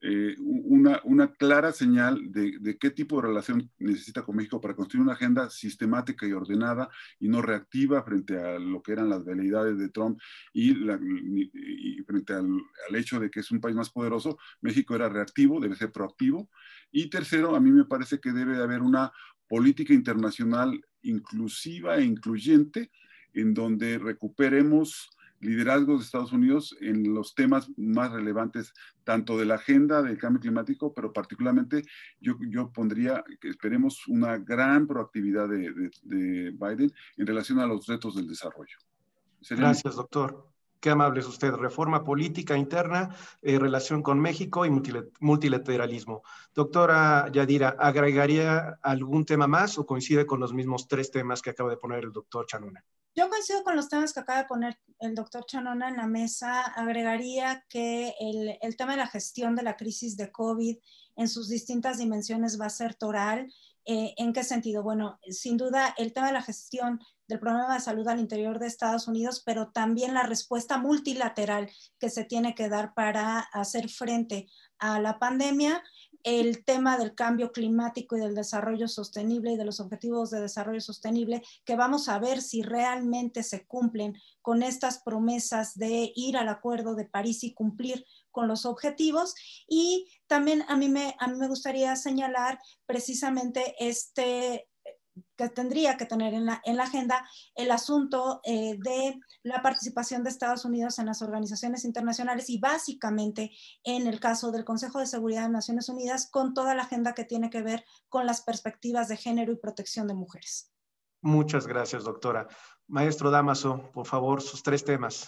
Speaker 2: una clara señal de qué tipo de relación necesita con México para construir una agenda sistemática y ordenada y no reactiva frente a lo que eran las veleidades de Trump y frente al hecho de que es un país más poderoso. México era reactivo, debe ser proactivo. Y tercero, a mí me parece que debe haber una política internacional inclusiva e incluyente en donde recuperemos liderazgos de Estados Unidos en los temas más relevantes, tanto de la agenda del cambio climático, pero particularmente yo pondría que esperemos una gran proactividad de Biden en relación a los retos del desarrollo.
Speaker 1: Gracias, doctor. Qué amable es usted. Reforma política interna, relación con México y multilateralismo. Doctora Yadira, ¿agregaría algún tema más o coincide con los mismos 3 temas que acaba de poner el doctor Chanona?
Speaker 3: Yo coincido con los temas que acaba de poner el doctor Chanona en la mesa. Agregaría que el tema de la gestión de la crisis de COVID en sus distintas dimensiones va a ser toral. ¿En qué sentido? Bueno, sin duda el tema de la gestión del problema de salud al interior de Estados Unidos, pero también la respuesta multilateral que se tiene que dar para hacer frente a la pandemia. El tema del cambio climático y del desarrollo sostenible y de los objetivos de desarrollo sostenible, que vamos a ver si realmente se cumplen con estas promesas de ir al Acuerdo de París y cumplir con los objetivos. Y también a mí me gustaría señalar precisamente que tendría que tener en la agenda el asunto de la participación de Estados Unidos en las organizaciones internacionales y básicamente en el caso del Consejo de Seguridad de Naciones Unidas con toda la agenda que tiene que ver con las perspectivas de género y protección de mujeres.
Speaker 1: Muchas gracias, doctora. Maestro Dámaso, por favor, sus 3 temas.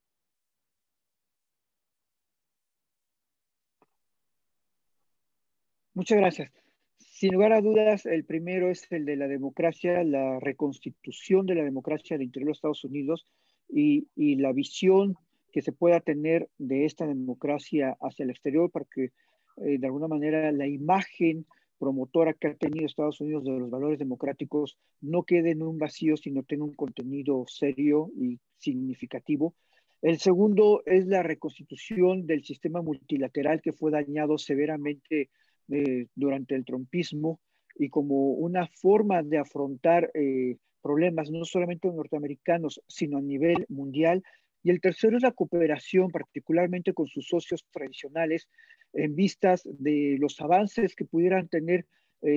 Speaker 4: Muchas gracias. Sin lugar a dudas, el primero es el de la democracia, la reconstitución de la democracia al interior de los Estados Unidos y la visión que se pueda tener de esta democracia hacia el exterior para que, de alguna manera, la imagen promotora que ha tenido Estados Unidos de los valores democráticos no quede en un vacío, sino tenga un contenido serio y significativo. El segundo es la reconstitución del sistema multilateral que fue dañado severamente durante el trumpismo y como una forma de afrontar problemas no solamente norteamericanos, sino a nivel mundial. Y el tercero es la cooperación, particularmente con sus socios tradicionales, en vistas de los avances que pudieran tener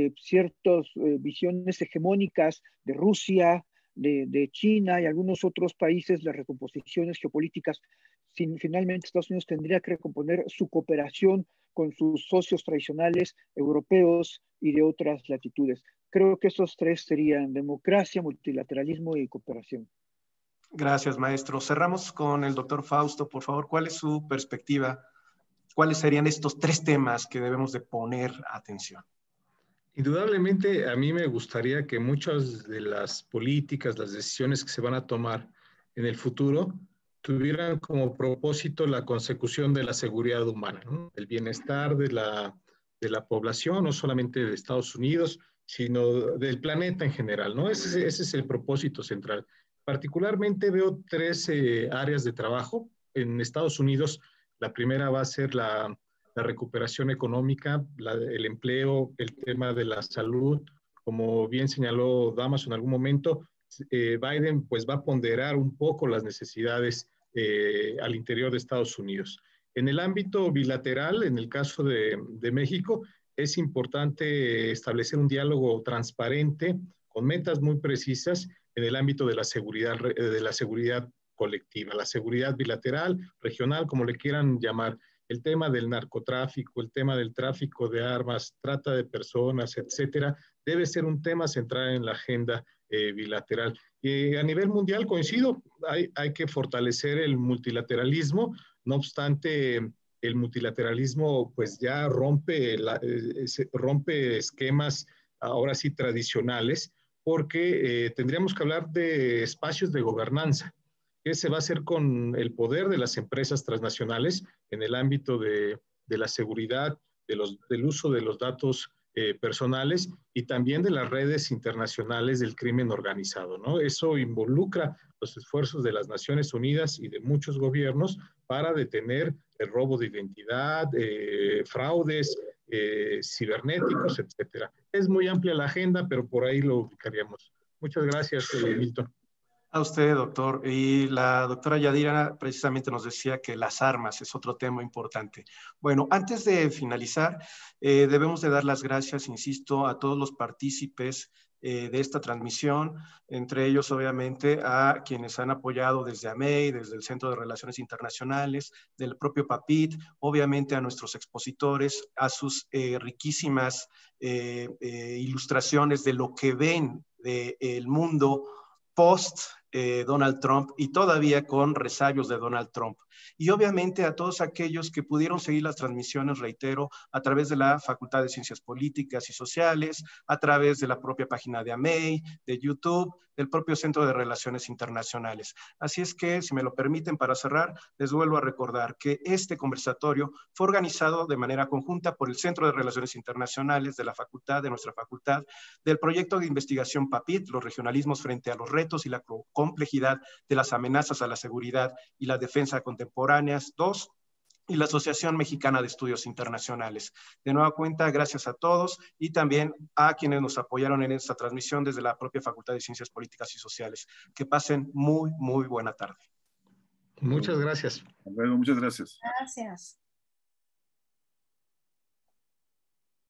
Speaker 4: ciertas visiones hegemónicas de Rusia, de China y algunos otros países, las recomposiciones geopolíticas. Finalmente, Estados Unidos tendría que recomponer su cooperación con sus socios tradicionales europeos y de otras latitudes. Creo que esos 3 serían democracia, multilateralismo y cooperación.
Speaker 1: Gracias, maestro. Cerramos con el doctor Fausto. Por favor, ¿cuál es su perspectiva? ¿Cuáles serían estos 3 temas que debemos de poner atención?
Speaker 5: Indudablemente, a mí me gustaría que muchas de las políticas, las decisiones que se van a tomar en el futuro, tuvieran como propósito la consecución de la seguridad humana, ¿no? El bienestar de la población, no solamente de Estados Unidos, sino del planeta en general, ¿no? Ese es el propósito central. Particularmente veo 3 áreas de trabajo. En Estados Unidos, la primera va a ser la recuperación económica, el empleo, el tema de la salud. Como bien señaló Dámaso en algún momento, Biden pues va a ponderar un poco las necesidades al interior de Estados Unidos. En el ámbito bilateral, en el caso de México, es importante establecer un diálogo transparente con metas muy precisas en el ámbito de la seguridad colectiva, la seguridad bilateral, regional, como le quieran llamar. El tema del narcotráfico, el tema del tráfico de armas, trata de personas, etcétera, debe ser un tema central en la agenda bilateral. A nivel mundial coincido, hay que fortalecer el multilateralismo, no obstante, el multilateralismo pues ya rompe esquemas ahora sí tradicionales, porque tendríamos que hablar de espacios de gobernanza. ¿Qué se va a hacer con el poder de las empresas transnacionales en el ámbito de la seguridad, del uso de los datos personales y también de las redes internacionales del crimen organizado, ¿no? Eso involucra los esfuerzos de las Naciones Unidas y de muchos gobiernos para detener el robo de identidad, fraudes cibernéticos, etcétera. Es muy amplia la agenda, pero por ahí lo ubicaríamos. Muchas gracias, Milton.
Speaker 1: A usted, doctor. Y la doctora Yadira precisamente nos decía que las armas es otro tema importante. Bueno, antes de finalizar, debemos de dar las gracias, insisto, a todos los partícipes de esta transmisión, entre ellos obviamente a quienes han apoyado desde AMEI, desde el Centro de Relaciones Internacionales, del propio PAPIT, obviamente a nuestros expositores, a sus riquísimas ilustraciones de lo que ven del mundo post Donald Trump y todavía con resabios de Donald Trump. Y obviamente a todos aquellos que pudieron seguir las transmisiones, reitero, a través de la Facultad de Ciencias Políticas y Sociales, a través de la propia página de AMEI, de YouTube, del propio Centro de Relaciones Internacionales. Así es que, si me lo permiten, para cerrar, les vuelvo a recordar que este conversatorio fue organizado de manera conjunta por el Centro de Relaciones Internacionales de la facultad, de nuestra facultad, del proyecto de investigación PAPIT, los regionalismos frente a los retos y la complejidad de las amenazas a la seguridad y la defensa contemporáneas, 2, y la Asociación Mexicana de Estudios Internacionales. De nueva cuenta, gracias a todos y también a quienes nos apoyaron en esta transmisión desde la propia Facultad de Ciencias Políticas y Sociales. Que pasen muy, muy buena tarde.
Speaker 5: Muchas gracias.
Speaker 2: Hasta luego, muchas gracias.
Speaker 3: Gracias.